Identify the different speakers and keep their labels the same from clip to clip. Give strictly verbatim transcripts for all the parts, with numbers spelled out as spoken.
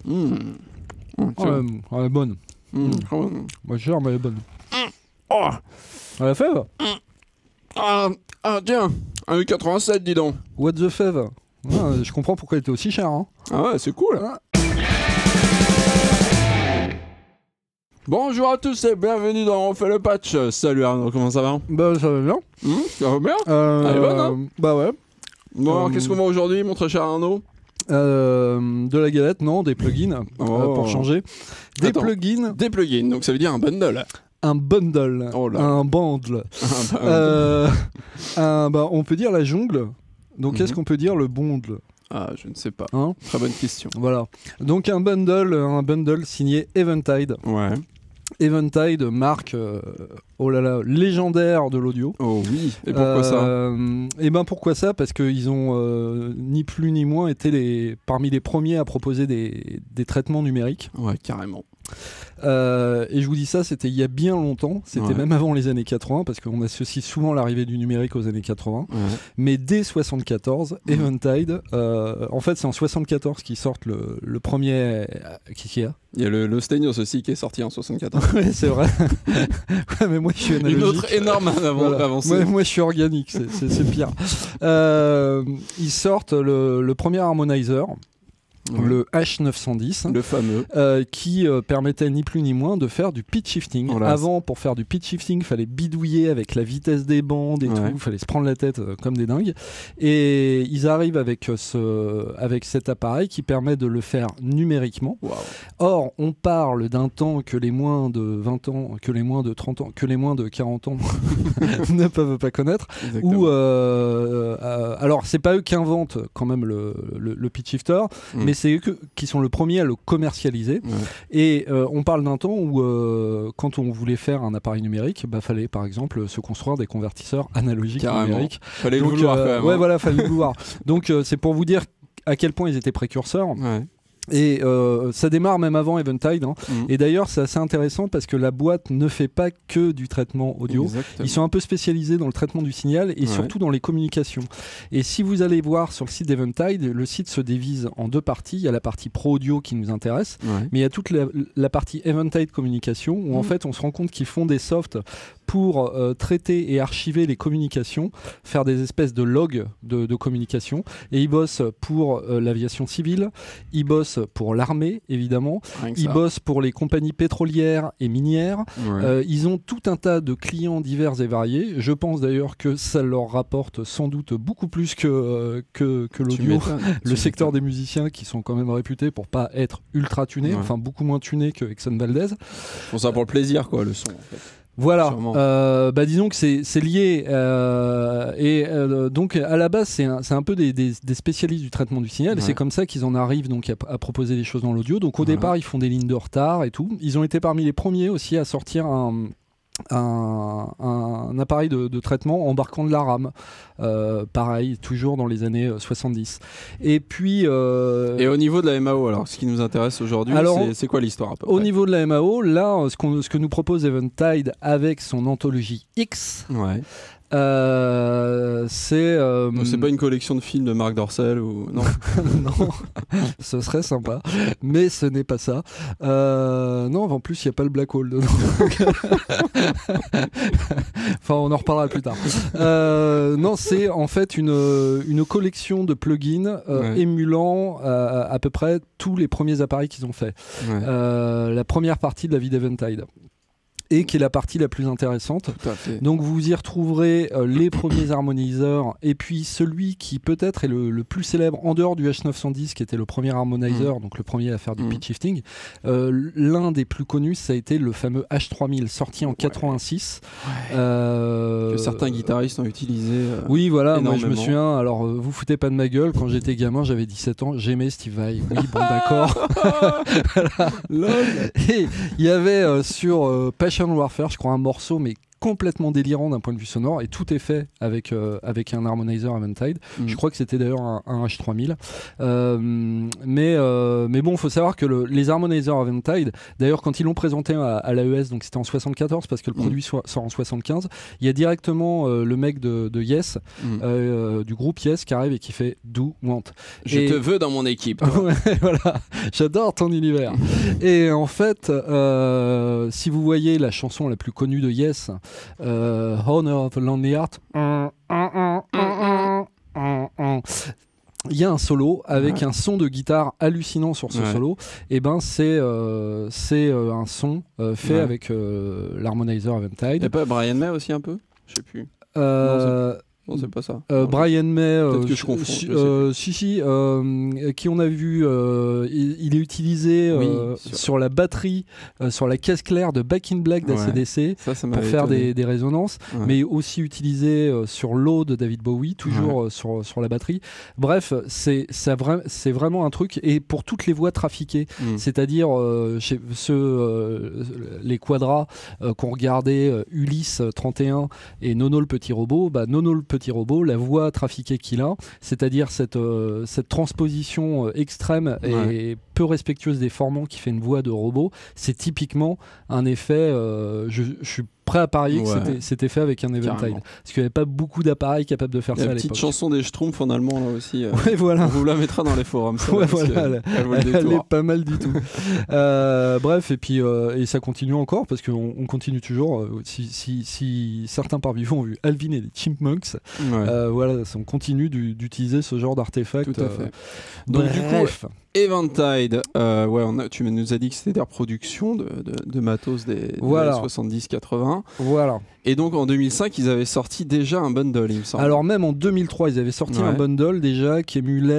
Speaker 1: Mmh. Oh,
Speaker 2: Oh, elle, elle est bonne.
Speaker 1: mmh.
Speaker 2: Mmh.
Speaker 1: Oh.
Speaker 2: Moi, je sais, mais elle est bonne.
Speaker 1: Oh.
Speaker 2: À la fève.
Speaker 1: Ah, ah, tiens, un U quatre-vingt-sept, dis donc.
Speaker 2: What the fève. Ah, je comprends pourquoi elle était aussi chère. Hein.
Speaker 1: Ah ouais, c'est cool.
Speaker 2: Ah.
Speaker 1: Bonjour à tous et bienvenue dans On fait le patch. Salut Arnaud, comment ça va?
Speaker 2: Bah, ça va bien.
Speaker 1: Mmh, ça va bien?
Speaker 2: Euh,
Speaker 1: Elle est bonne, hein?
Speaker 2: Bah ouais.
Speaker 1: Bon, alors
Speaker 2: Euh,
Speaker 1: qu'est-ce qu'on voit aujourd'hui, mon très cher Arnaud?
Speaker 2: Euh, de la galette, non, des plugins
Speaker 1: Oh.
Speaker 2: euh, pour changer. Des
Speaker 1: Attends.
Speaker 2: plugins,
Speaker 1: Des plugins, donc ça veut dire un bundle.
Speaker 2: un bundle,
Speaker 1: Oh là.
Speaker 2: un bundle.
Speaker 1: Ah, bah,
Speaker 2: Euh, un, bah, on peut dire la jungle. Donc,
Speaker 1: Mhm.
Speaker 2: qu'est-ce qu'on peut dire le bundle,
Speaker 1: Ah, je ne sais pas.
Speaker 2: hein?
Speaker 1: Très bonne question.
Speaker 2: Voilà. Donc, un bundle, un bundle signé Eventide.
Speaker 1: Ouais.
Speaker 2: Eventide, marque, euh, oh là là, légendaire de l'audio.
Speaker 1: Oh oui. Et pourquoi ça?
Speaker 2: euh, Et ben pourquoi ça? Parce qu'ils ont euh, ni plus ni moins été les, parmi les premiers à proposer des, des traitements numériques.
Speaker 1: Ouais, carrément.
Speaker 2: Euh, et je vous dis ça, c'était il y a bien longtemps, c'était
Speaker 1: Ouais.
Speaker 2: même avant les années quatre-vingts, parce qu'on associe souvent l'arrivée du numérique aux années quatre-vingts.
Speaker 1: Ouais.
Speaker 2: Mais dès soixante-quatorze,
Speaker 1: Mhm.
Speaker 2: Eventide, euh, en fait c'est en soixante-quatorze qu'ils sortent le, le premier... euh, Qu'est-ce qu'il y a?
Speaker 1: Il y a le Lostenios aussi qui est sorti en soixante-quatorze.
Speaker 2: Ouais, c'est vrai. Ouais, mais moi je suis analogique.
Speaker 1: Une autre énorme avant-
Speaker 2: Voilà.
Speaker 1: avancée.
Speaker 2: Moi, moi, je suis organique, c'est c'est- c'est pire. Euh, ils sortent le, le premier harmonizer,
Speaker 1: Ouais.
Speaker 2: le H neuf cent dix.
Speaker 1: Le fameux.
Speaker 2: Euh, qui euh, permettait ni plus ni moins de faire du pitch shifting.
Speaker 1: Oh là,
Speaker 2: Avant, pour faire du pitch shifting, il fallait bidouiller avec la vitesse des bandes et
Speaker 1: Ouais.
Speaker 2: tout, il fallait se prendre la tête euh, comme des dingues. Et ils arrivent avec, euh, ce, avec cet appareil qui permet de le faire numériquement.
Speaker 1: Waouh.
Speaker 2: Or, on parle d'un temps que les moins de vingt ans, que les moins de trente ans, que les moins de quarante ans ne peuvent pas connaître.
Speaker 1: Exactement.
Speaker 2: Ou euh, euh, alors, c'est pas eux qui inventent quand même le, le, le pitch shifter,
Speaker 1: Mm.
Speaker 2: mais c'est eux que- qui sont le premier à le commercialiser.
Speaker 1: Ouais.
Speaker 2: Et euh, on parle d'un temps où, euh, quand on voulait faire un appareil numérique, bah fallait par exemple se construire des convertisseurs analogiques
Speaker 1: Carrément.
Speaker 2: numériques.
Speaker 1: Fallait
Speaker 2: Donc,
Speaker 1: le vouloir
Speaker 2: euh,
Speaker 1: quand même.
Speaker 2: ouais,
Speaker 1: hein.
Speaker 2: voilà, fallait le vouloir. Donc euh, c'est pour vous dire à quel point ils étaient précurseurs.
Speaker 1: Ouais.
Speaker 2: Et euh, ça démarre même avant Eventide. Hein.
Speaker 1: Mm.
Speaker 2: Et d'ailleurs, c'est assez intéressant parce que la boîte ne fait pas que du traitement audio.
Speaker 1: Exactement.
Speaker 2: Ils sont un peu spécialisés dans le traitement du signal et
Speaker 1: Ouais.
Speaker 2: surtout dans les communications. Et si vous allez voir sur le site d'Eventide, le site se divise en deux parties. Il y a la partie pro audio qui nous intéresse,
Speaker 1: Ouais.
Speaker 2: mais il y a toute la, la partie Eventide communication où en
Speaker 1: Mhm.
Speaker 2: fait on se rend compte qu'ils font des softs pour euh, traiter et archiver les communications, faire des espèces de logs de, de communication. Et ils bossent pour euh, l'aviation civile, ils bossent pour l'armée évidemment,
Speaker 1: Rien que
Speaker 2: ils
Speaker 1: ça.
Speaker 2: bossent pour les compagnies pétrolières et minières.
Speaker 1: Ouais.
Speaker 2: Euh, ils ont tout un tas de clients divers et variés. Je pense d'ailleurs que ça leur rapporte sans doute beaucoup plus que, euh, que, que
Speaker 1: Tu
Speaker 2: l'audio.
Speaker 1: m'étonnes.
Speaker 2: Le
Speaker 1: Tu
Speaker 2: secteur
Speaker 1: m'étonnes.
Speaker 2: des musiciens qui sont quand même réputés pour pas être ultra tunés,
Speaker 1: Ouais.
Speaker 2: enfin beaucoup moins tunés que Exxon Valdez.
Speaker 1: Pour ça, pour le plaisir, quoi, le son. En fait.
Speaker 2: Voilà,
Speaker 1: Sûrement.
Speaker 2: euh, bah disons que c'est c'est lié. euh, et euh, donc à la base, c'est un, c'est un peu des, des- des spécialistes du traitement du signal. Et
Speaker 1: Ouais.
Speaker 2: c'est comme ça qu'ils en arrivent donc à, à proposer des choses dans l'audio. Donc au
Speaker 1: Voilà.
Speaker 2: départ, ils font des lignes de retard et tout. Ils ont été parmi les premiers aussi à sortir un. Un, un appareil de, de traitement embarquant de la RAM, euh, pareil, toujours dans les années euh, soixante-dix. Et puis, euh,
Speaker 1: Et au niveau de la M A O, alors, ce qui nous intéresse aujourd'hui,
Speaker 2: Alors,
Speaker 1: c'est- c'est quoi l'histoire à peu
Speaker 2: au
Speaker 1: près?
Speaker 2: niveau de la M A O, là, ce, qu'on- ce que nous propose Eventide avec son anthologie X,
Speaker 1: Ouais.
Speaker 2: euh, c'est... euh,
Speaker 1: Donc, c'est pas une collection de films de Marc Dorcel ou non?
Speaker 2: non, ce serait sympa, mais ce n'est pas ça. Euh, non, en plus, il n'y a pas le Black Hole dedans. Enfin, on en reparlera plus tard. Euh, non, c'est en fait une, une collection de plugins euh,
Speaker 1: Ouais.
Speaker 2: émulant euh, à peu près tous les premiers appareils qu'ils ont fait.
Speaker 1: Ouais.
Speaker 2: Euh, la première partie de la vie d'Eventide. Et qui est la partie la plus intéressante.
Speaker 1: Tout à fait.
Speaker 2: Donc vous y retrouverez euh, les premiers harmoniseurs et puis celui qui peut-être est le, le plus célèbre en dehors du H neuf cent dix qui était le premier harmonizer, donc le premier à faire du
Speaker 1: Mm.
Speaker 2: pitch shifting. Euh, L'un des plus connus, ça a été le fameux H trois mille sorti en quatre-vingt-six. Euh,
Speaker 1: Que certains guitaristes ont utilisé. euh,
Speaker 2: Oui, voilà, moi je me
Speaker 1: énormément.
Speaker 2: souviens, alors euh, vous foutez pas de ma gueule, quand j'étais gamin, j'avais dix-sept ans, j'aimais Steve Vai. Oui, bon, d'accord.
Speaker 1: Lol.
Speaker 2: Et il y avait euh, sur euh, Passion Warfare, je crois, un morceau, mais complètement délirant d'un point de vue sonore et tout est fait avec, euh, avec un harmonizer Eventide. Mmh. Je crois que c'était d'ailleurs un, un H trois mille. Euh, mais, euh, mais bon, il faut savoir que le, les harmonizers Eventide, d'ailleurs, quand ils l'ont présenté à, à l'A E S, donc c'était en soixante-quatorze parce que le produit mmh. so- sort en soixante-quinze, il y a directement euh, le mec de, de Yes, mmh. euh, du groupe Yes, qui arrive et qui fait Do Want.
Speaker 1: Je
Speaker 2: et...
Speaker 1: te veux dans mon équipe.
Speaker 2: Ouais, voilà, j'adore ton univers. Et en fait, euh, si vous voyez la chanson la plus connue de Yes, euh, Honor of a Lonely Heart, il y a un solo avec ouais. un son de guitare hallucinant sur ce ouais. solo. Et ben c'est euh, c'est euh, un son euh, fait ouais. avec euh, l'harmonizer Eventide.
Speaker 1: Et pas Brian May aussi un peu, je sais plus.
Speaker 2: Euh,
Speaker 1: non, Non, c'est pas ça.
Speaker 2: Euh,
Speaker 1: non,
Speaker 2: Brian May, euh,
Speaker 1: que je confonds,
Speaker 2: si,
Speaker 1: je
Speaker 2: euh, si, si euh, qui on a vu, euh, il, il est utilisé euh, oui, sur... sur la batterie, euh, sur la caisse claire de Back in Black d'A C D C ouais, ça, ça pour faire des, des résonances, ouais. mais aussi utilisé euh, sur l'eau de David Bowie, toujours ouais. euh, sur, sur la batterie. Bref, c'est, ça vra- c'est vraiment un truc, et pour toutes les voix trafiquées, mm. c'est-à-dire euh, chez ceux, euh, les quadras euh, qu'on regardait, euh, Ulysse trente et un et Nono le petit robot, bah, Nono le petit robot, la voix trafiquée qu'il a, c'est-à-dire cette, euh, cette transposition euh, extrême ouais. et peu respectueuse des formants qui fait une voix de robot, c'est typiquement un effet, euh, je, je suis prêt à parier ouais. que c'était, c'était fait avec un Eventide. Carrément. Parce qu'il n'y avait pas beaucoup d'appareils capables de faire ça à l'époque.
Speaker 1: La petite chanson des Schtroumpfs en allemand là aussi. Euh,
Speaker 2: ouais, voilà.
Speaker 1: On vous la mettra dans les forums. Ça,
Speaker 2: ouais, voilà, elle, elle, elle est pas mal du tout. euh, bref, et puis euh, et ça continue encore parce qu'on on continue toujours. Euh, si, si, si certains parmi vous ont vu Alvin et les Chipmunks, ouais. euh, voilà, on continue du, d'utiliser ce genre d'artefact.
Speaker 1: Tout à fait. Euh, Donc bref. du coup. Eventide, euh, ouais, on a, tu nous as dit que c'était des reproductions de, de, de matos des, des
Speaker 2: voilà.
Speaker 1: soixante-dix quatre-vingts.
Speaker 2: Voilà.
Speaker 1: Et donc en deux mille cinq, ils avaient sorti déjà un bundle, il me semble.
Speaker 2: Alors même en deux mille trois, ils avaient sorti ouais. un bundle déjà qui émulait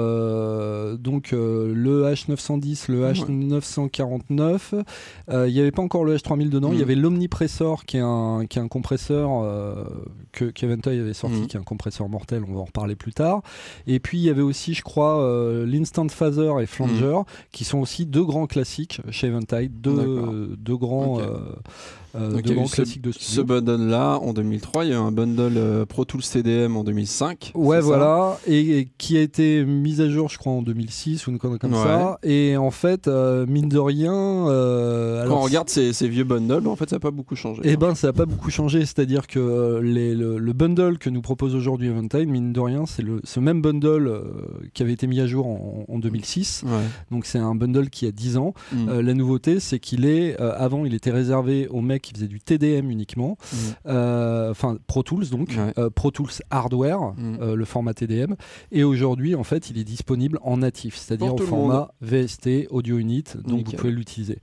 Speaker 2: euh, donc euh, le H neuf cent dix, le H neuf cent quarante-neuf. Euh, il n'y avait pas encore le H trois mille dedans. Il mmh. y avait l'Omnipressor qui est un, qui est un compresseur euh, que qu'Eventide avait sorti, mmh. qui est un compresseur mortel. On va en reparler plus tard. Et puis il y avait aussi, je crois, euh, l'Instant Phaser et Flanger, mmh. qui sont aussi deux grands classiques chez Eventide, deux, deux grands. Okay. Euh, Euh,
Speaker 1: Donc il y a eu ce, ce bundle là en deux mille trois, il y a eu un bundle euh, Pro Tools T D M en deux mille cinq.
Speaker 2: Ouais, voilà, et, et qui a été mis à jour, je crois, en deux mille six ou une connerie comme ouais. ça. Et en fait, euh, mine de rien. Euh,
Speaker 1: Quand
Speaker 2: alors,
Speaker 1: on regarde ces, ces vieux bundles, en fait, ça n'a pas beaucoup changé.
Speaker 2: Eh ben, ça n'a pas beaucoup changé, c'est-à-dire que les, le, le bundle que nous propose aujourd'hui Eventide, mine de rien, c'est le, ce même bundle euh, qui avait été mis à jour en, en deux mille six. Ouais. Donc c'est un bundle qui a dix ans. Mm. Euh, la nouveauté, c'est qu'il est, euh, avant, il était réservé aux mecs qui faisait du T D M uniquement, enfin mmh. euh, Pro Tools donc, ouais. euh, Pro Tools Hardware, mmh. euh, le format T D M, et aujourd'hui en fait il est disponible en natif, c'est-à-dire au format V S T Audio Unit, donc Nickel. Vous pouvez l'utiliser.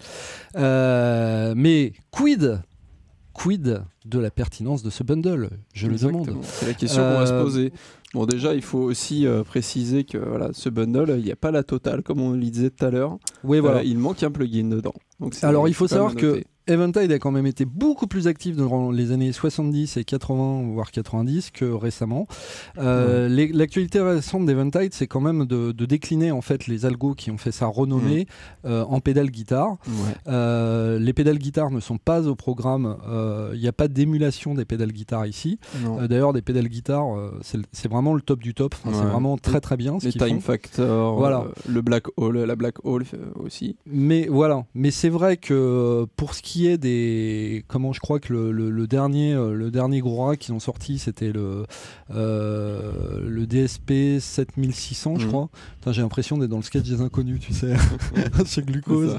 Speaker 2: Euh, mais quid Quid de la pertinence de ce bundle? Je Exactement. le demande.
Speaker 1: C'est la question euh... qu'on va se poser. Bon, déjà, il faut aussi euh, préciser que voilà, ce bundle, il n'y a pas la totale, comme on le disait tout à l'heure.
Speaker 2: Oui, voilà.
Speaker 1: Euh, il manque un plugin dedans. Donc, c'est,
Speaker 2: Alors, il faut savoir que Eventide a quand même été beaucoup plus actif dans les années soixante-dix et quatre-vingts, voire quatre-vingt-dix, que récemment. Euh, ouais. les, l'actualité récente d'Eventide, c'est quand même de, de décliner en fait les algos qui ont fait sa renommée mmh. euh, en pédale guitare. Ouais. Euh, les pédales guitare ne sont pas au programme. Il euh, n'y a pas d'émulation des pédales guitare ici. Euh, d'ailleurs, des pédales guitare, euh, c'est, c'est vraiment le top du top. Enfin, ouais. C'est vraiment très très bien. Ce
Speaker 1: les
Speaker 2: qu'ils
Speaker 1: time
Speaker 2: font.
Speaker 1: factor,
Speaker 2: voilà.
Speaker 1: euh, le black hole, la black hole aussi.
Speaker 2: Mais voilà. Mais c'est vrai que pour ce qui est des, comment je crois que le, le, le dernier, euh, le dernier gros rat qu'ils ont sorti, c'était le euh, le D S P sept mille six cents, mmh. je crois. Putain, j'ai l'impression d'être dans le sketch des inconnus, tu sais, chez Glucose.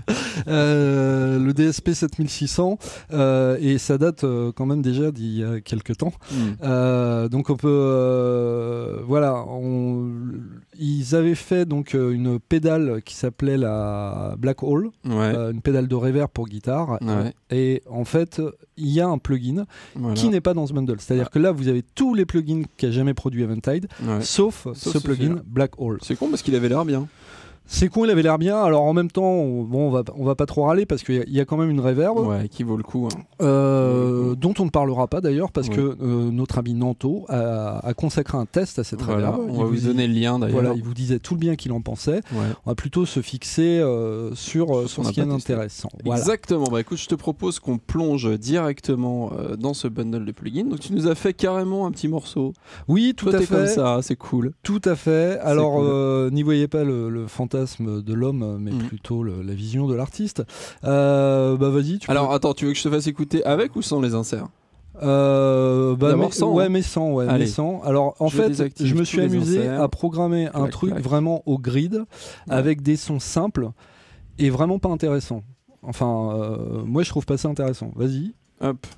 Speaker 2: Euh, le D S P sept mille six cents, euh, et ça date euh, quand même déjà d'il y a quelques temps. Mmh. Euh, donc on peut, euh, voilà, on, ils avaient fait donc une pédale qui s'appelait la Black Hole, ouais. euh, une pédale de reverb pour guitare. Ouais. Et en fait, il y a un plugin voilà. qui n'est pas dans ce bundle. C'est-à-dire ouais. que là, vous avez tous les plugins qu'a jamais produit Eventide, ouais. sauf, sauf ce plugin Black Hole.
Speaker 1: C'est con parce qu'il avait l'air bien.
Speaker 2: C'est con, il avait l'air bien. Alors en même temps, on, bon, on va, on va pas trop râler parce qu'il y, y a quand même une reverb.
Speaker 1: Ouais, qui vaut le coup. Hein.
Speaker 2: Euh, oui. Dont on ne parlera pas d'ailleurs parce oui. que euh, notre ami Nanto a, a consacré un test à cette
Speaker 1: voilà,
Speaker 2: reverb.
Speaker 1: On
Speaker 2: il
Speaker 1: va vous donner le lien d'ailleurs.
Speaker 2: Voilà, il vous disait tout le bien qu'il en pensait. Ouais. On va plutôt se fixer euh, sur, sur, sur ce qui est intéressant. Voilà.
Speaker 1: Exactement. Bah écoute, je te propose qu'on plonge directement euh, dans ce bundle de plugins. Donc tu nous as fait carrément un petit morceau.
Speaker 2: Oui, tout
Speaker 1: Toi,
Speaker 2: à fait.
Speaker 1: Comme ça, c'est cool.
Speaker 2: Tout à fait. Alors, cool. euh, n'y voyez pas le, le fantasme de l'homme, mais mmh. plutôt le, la vision de l'artiste. Euh, bah vas-y. Tu
Speaker 1: Alors
Speaker 2: peux...
Speaker 1: attends, tu veux que je te fasse écouter avec ou sans les inserts?
Speaker 2: Euh, bah mais,
Speaker 1: sans,
Speaker 2: ouais,
Speaker 1: hein.
Speaker 2: mais sans, ouais, mais sans. Alors en
Speaker 1: je
Speaker 2: fait, je me suis amusé
Speaker 1: inserts.
Speaker 2: à programmer
Speaker 1: clac,
Speaker 2: un truc
Speaker 1: clac.
Speaker 2: vraiment au grid, ouais. avec des sons simples et vraiment pas intéressants. Enfin, euh, moi je trouve pas ça intéressant. Vas-y.
Speaker 1: Hop.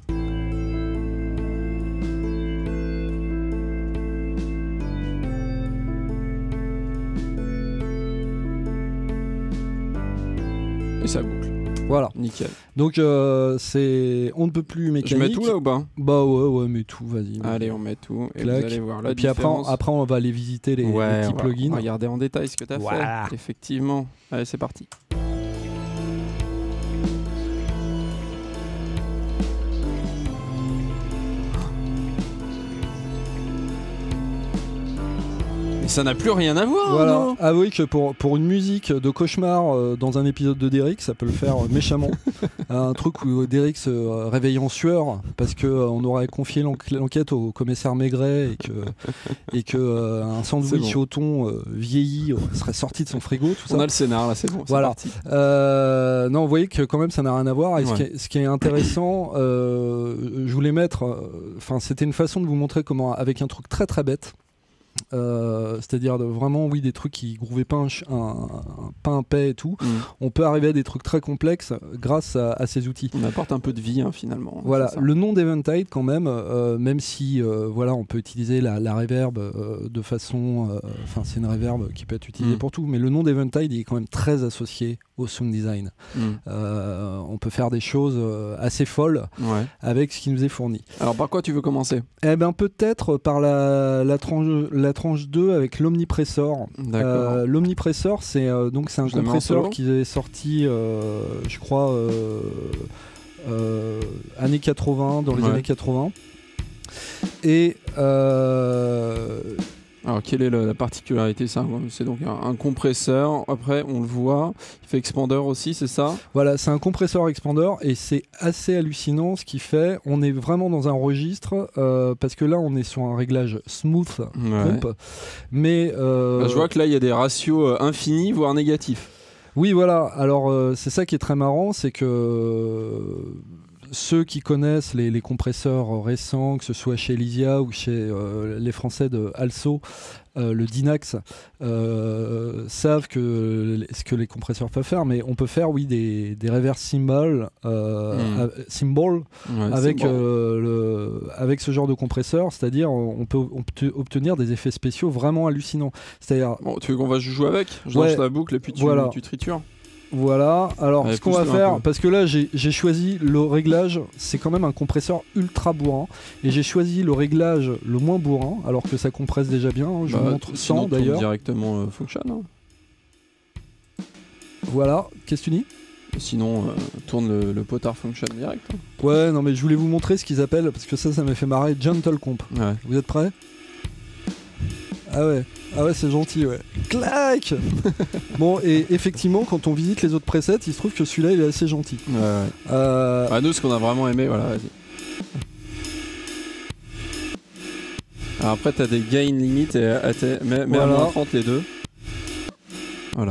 Speaker 1: Et ça boucle.
Speaker 2: Voilà.
Speaker 1: Nickel.
Speaker 2: Donc euh, c'est on ne peut plus mécanique.
Speaker 1: Je mets tout là ou pas?
Speaker 2: Bah ouais ouais mais tout, vas-y.
Speaker 1: Allez, on met tout et
Speaker 2: Clac.
Speaker 1: Vous allez voir la
Speaker 2: et puis
Speaker 1: différence.
Speaker 2: après, après on va aller visiter les,
Speaker 1: ouais,
Speaker 2: les petits
Speaker 1: on va,
Speaker 2: plugins.
Speaker 1: On va regarder en détail ce que tu as
Speaker 2: voilà.
Speaker 1: fait. Effectivement. Allez, c'est parti. Ça n'a plus rien à voir.
Speaker 2: Voilà. Avouez que pour, pour une musique de cauchemar euh, dans un épisode de Derrick, ça peut le faire euh, méchamment. Un truc où Derrick se euh, réveille en sueur parce qu'on euh, aurait confié l'enquête au commissaire Maigret et que, et que euh, un sandwich bon. au thon euh, vieilli euh, serait sorti de son frigo. Tout
Speaker 1: On
Speaker 2: ça.
Speaker 1: a le scénar là, c'est bon.
Speaker 2: Voilà. Euh, non, vous voyez que quand même ça n'a rien à voir. Et ouais. ce, qui est, ce qui est intéressant, euh, je voulais mettre. Enfin, euh, c'était une façon de vous montrer comment, avec un truc très très bête. Euh, c'est-à-dire de, vraiment oui des trucs qui groovaient pas un, un, un, pas un paix et tout mmh. on peut arriver à des trucs très complexes grâce à, à ces outils.
Speaker 1: On apporte un peu de vie hein, finalement.
Speaker 2: Voilà, le nom d'Eventide quand même euh, même si euh, voilà on peut utiliser la, la reverb euh, de façon enfin euh, c'est une reverb qui peut être utilisée mmh. pour tout, mais le nom d'Eventide est quand même très associé au sound design. Mmh. Euh, on peut faire des choses assez folles
Speaker 1: ouais.
Speaker 2: avec ce qui nous est fourni.
Speaker 1: Alors par quoi tu veux commencer?
Speaker 2: Eh ben peut-être par la, la tranche la tranche deux avec l'omnipressor. Euh, l'omnipressor c'est euh, donc c'est un je compresseur qui est sorti euh, je crois euh, euh, années quatre-vingts dans les ouais. années quatre-vingts et euh,
Speaker 1: alors quelle est la, la particularité? C'est donc un, un compresseur, après on le voit, il fait expander aussi, c'est ça?
Speaker 2: Voilà, c'est un compresseur expander et c'est assez hallucinant ce qu'il fait. On est vraiment dans un registre euh, parce que là on est sur un réglage smooth
Speaker 1: ouais.
Speaker 2: comp, mais euh,
Speaker 1: bah, je vois que là il y a des ratios infinis voire négatifs.
Speaker 2: Oui voilà, alors euh, c'est ça qui est très marrant, c'est que euh, ceux qui connaissent les, les compresseurs récents, que ce soit chez Elysia ou chez euh, les Français de Also, euh, le Dynax, euh, savent que, ce que les compresseurs peuvent faire, mais on peut faire oui des, des reverse cymbals, euh, mm. cymbal ouais, avec, euh, le, avec ce genre de compresseur, c'est-à-dire on peut obtenir des effets spéciaux vraiment hallucinants. C'est-à-dire,
Speaker 1: bon, tu veux qu'on va jouer avec? Je
Speaker 2: ouais,
Speaker 1: lance la boucle et puis tu,
Speaker 2: voilà.
Speaker 1: tu tritures.
Speaker 2: Voilà, alors
Speaker 1: ouais,
Speaker 2: ce qu'on va faire, parce que là j'ai choisi le réglage, c'est quand même un compresseur ultra bourrin, et j'ai choisi le réglage le moins bourrin, alors que ça compresse déjà bien, hein, je
Speaker 1: bah,
Speaker 2: vous montre cent d'ailleurs.
Speaker 1: Directement euh, function. Hein.
Speaker 2: Voilà, qu'est-ce que tu dis?
Speaker 1: Sinon, euh, tourne le, le potard function direct. Hein.
Speaker 2: Ouais, non mais je voulais vous montrer ce qu'ils appellent, parce que ça, ça m'a fait marrer, Gentle Comp.
Speaker 1: Ouais.
Speaker 2: Vous êtes prêts? Ah ouais, ah ouais c'est gentil, ouais. Clac. Bon, et effectivement, quand on visite les autres presets, il se trouve que celui-là, il est assez gentil.
Speaker 1: Ouais, ouais.
Speaker 2: Euh...
Speaker 1: Bah, nous, ce qu'on a vraiment aimé, voilà, vas-y. Alors après, t'as des gain limit et à mais, mais voilà. À moins trente les deux. Voilà.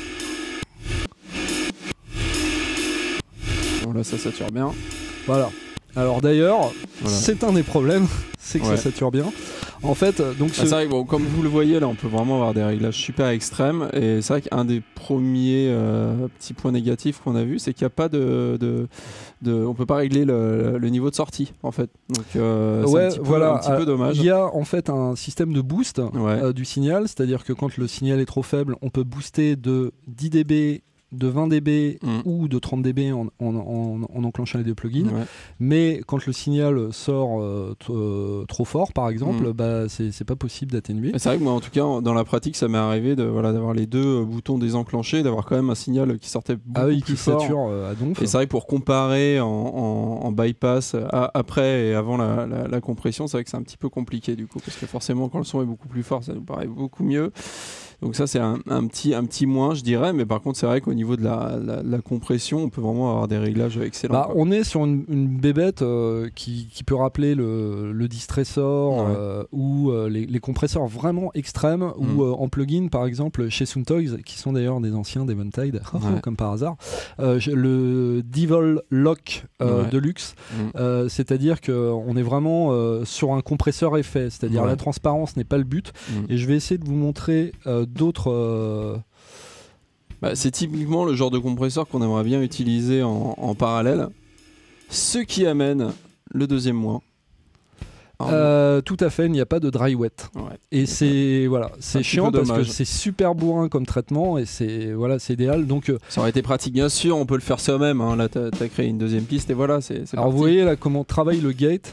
Speaker 1: Bon, là, ça sature bien.
Speaker 2: Voilà. Alors d'ailleurs,
Speaker 1: voilà.
Speaker 2: C'est un des problèmes, c'est que ouais. ça sature bien. En fait, donc
Speaker 1: ce... ah, c'est vrai que bon, comme vous le voyez là, on peut vraiment avoir des réglages super extrêmes. Et c'est vrai qu'un des premiers euh, petits points négatifs qu'on a vu, c'est qu'il n'y a pas de, de, de, on peut pas régler le, le niveau de sortie en fait. Donc euh,
Speaker 2: ouais,
Speaker 1: c'est un petit,
Speaker 2: voilà.
Speaker 1: peu, un petit peu dommage.
Speaker 2: Il y a en fait un système de boost
Speaker 1: ouais.
Speaker 2: euh, du signal, c'est-à-dire que quand le signal est trop faible, on peut booster de dix décibels de vingt décibels
Speaker 1: mmh.
Speaker 2: ou de trente décibels en, en, en, en enclenchant les deux plugins.
Speaker 1: Ouais.
Speaker 2: Mais quand le signal sort euh, t- euh, trop fort, par exemple, mmh. bah, c'est, c'est pas possible d'atténuer.
Speaker 1: C'est vrai que moi, en tout cas, dans la pratique, ça m'est arrivé de, voilà, d'avoir les deux boutons désenclenchés, d'avoir quand même un signal qui sortait beaucoup
Speaker 2: ah oui,
Speaker 1: plus
Speaker 2: qui
Speaker 1: fort.
Speaker 2: sature euh, à donf.
Speaker 1: Et c'est vrai que pour comparer en, en, en bypass à, après et avant la, la, la compression, c'est vrai que c'est un petit peu compliqué du coup, parce que forcément, quand le son est beaucoup plus fort, ça nous paraît beaucoup mieux. Donc ça, c'est un, un, petit, un petit moins, je dirais. Mais par contre, c'est vrai qu'au niveau de la, la, la compression, on peut vraiment avoir des réglages excellents.
Speaker 2: Bah, on est sur une, une bébête euh, qui, qui peut rappeler le, le distressor ouais. euh, ou euh, les, les compresseurs vraiment extrêmes mm. ou euh, en plugin, par exemple, chez Soundtoys, qui sont d'ailleurs des anciens d'Eventide, ouais. comme par hasard. Euh, le Devil Lock euh, ouais. Deluxe, mm. euh, c'est-à-dire qu'on est vraiment euh, sur un compresseur effet. C'est-à-dire ouais. la transparence n'est pas le but. Mm. Et je vais essayer de vous montrer euh, d'autres... Euh...
Speaker 1: Bah, c'est typiquement le genre de compresseur qu'on aimerait bien utiliser en, en parallèle, ce qui amène le deuxième moins.
Speaker 2: Euh, tout à fait, il n'y a pas de dry wet.
Speaker 1: Ouais.
Speaker 2: Et c'est voilà, c'est chiant parce que c'est super bourrin comme traitement et c'est voilà, c'est idéal. Donc euh,
Speaker 1: ça aurait été pratique, bien sûr, on peut le faire soi-même. Hein. Là, t'as, t'as créé une deuxième piste et voilà, c'est. c'est
Speaker 2: Alors
Speaker 1: parti.
Speaker 2: Vous voyez là comment travaille le gate.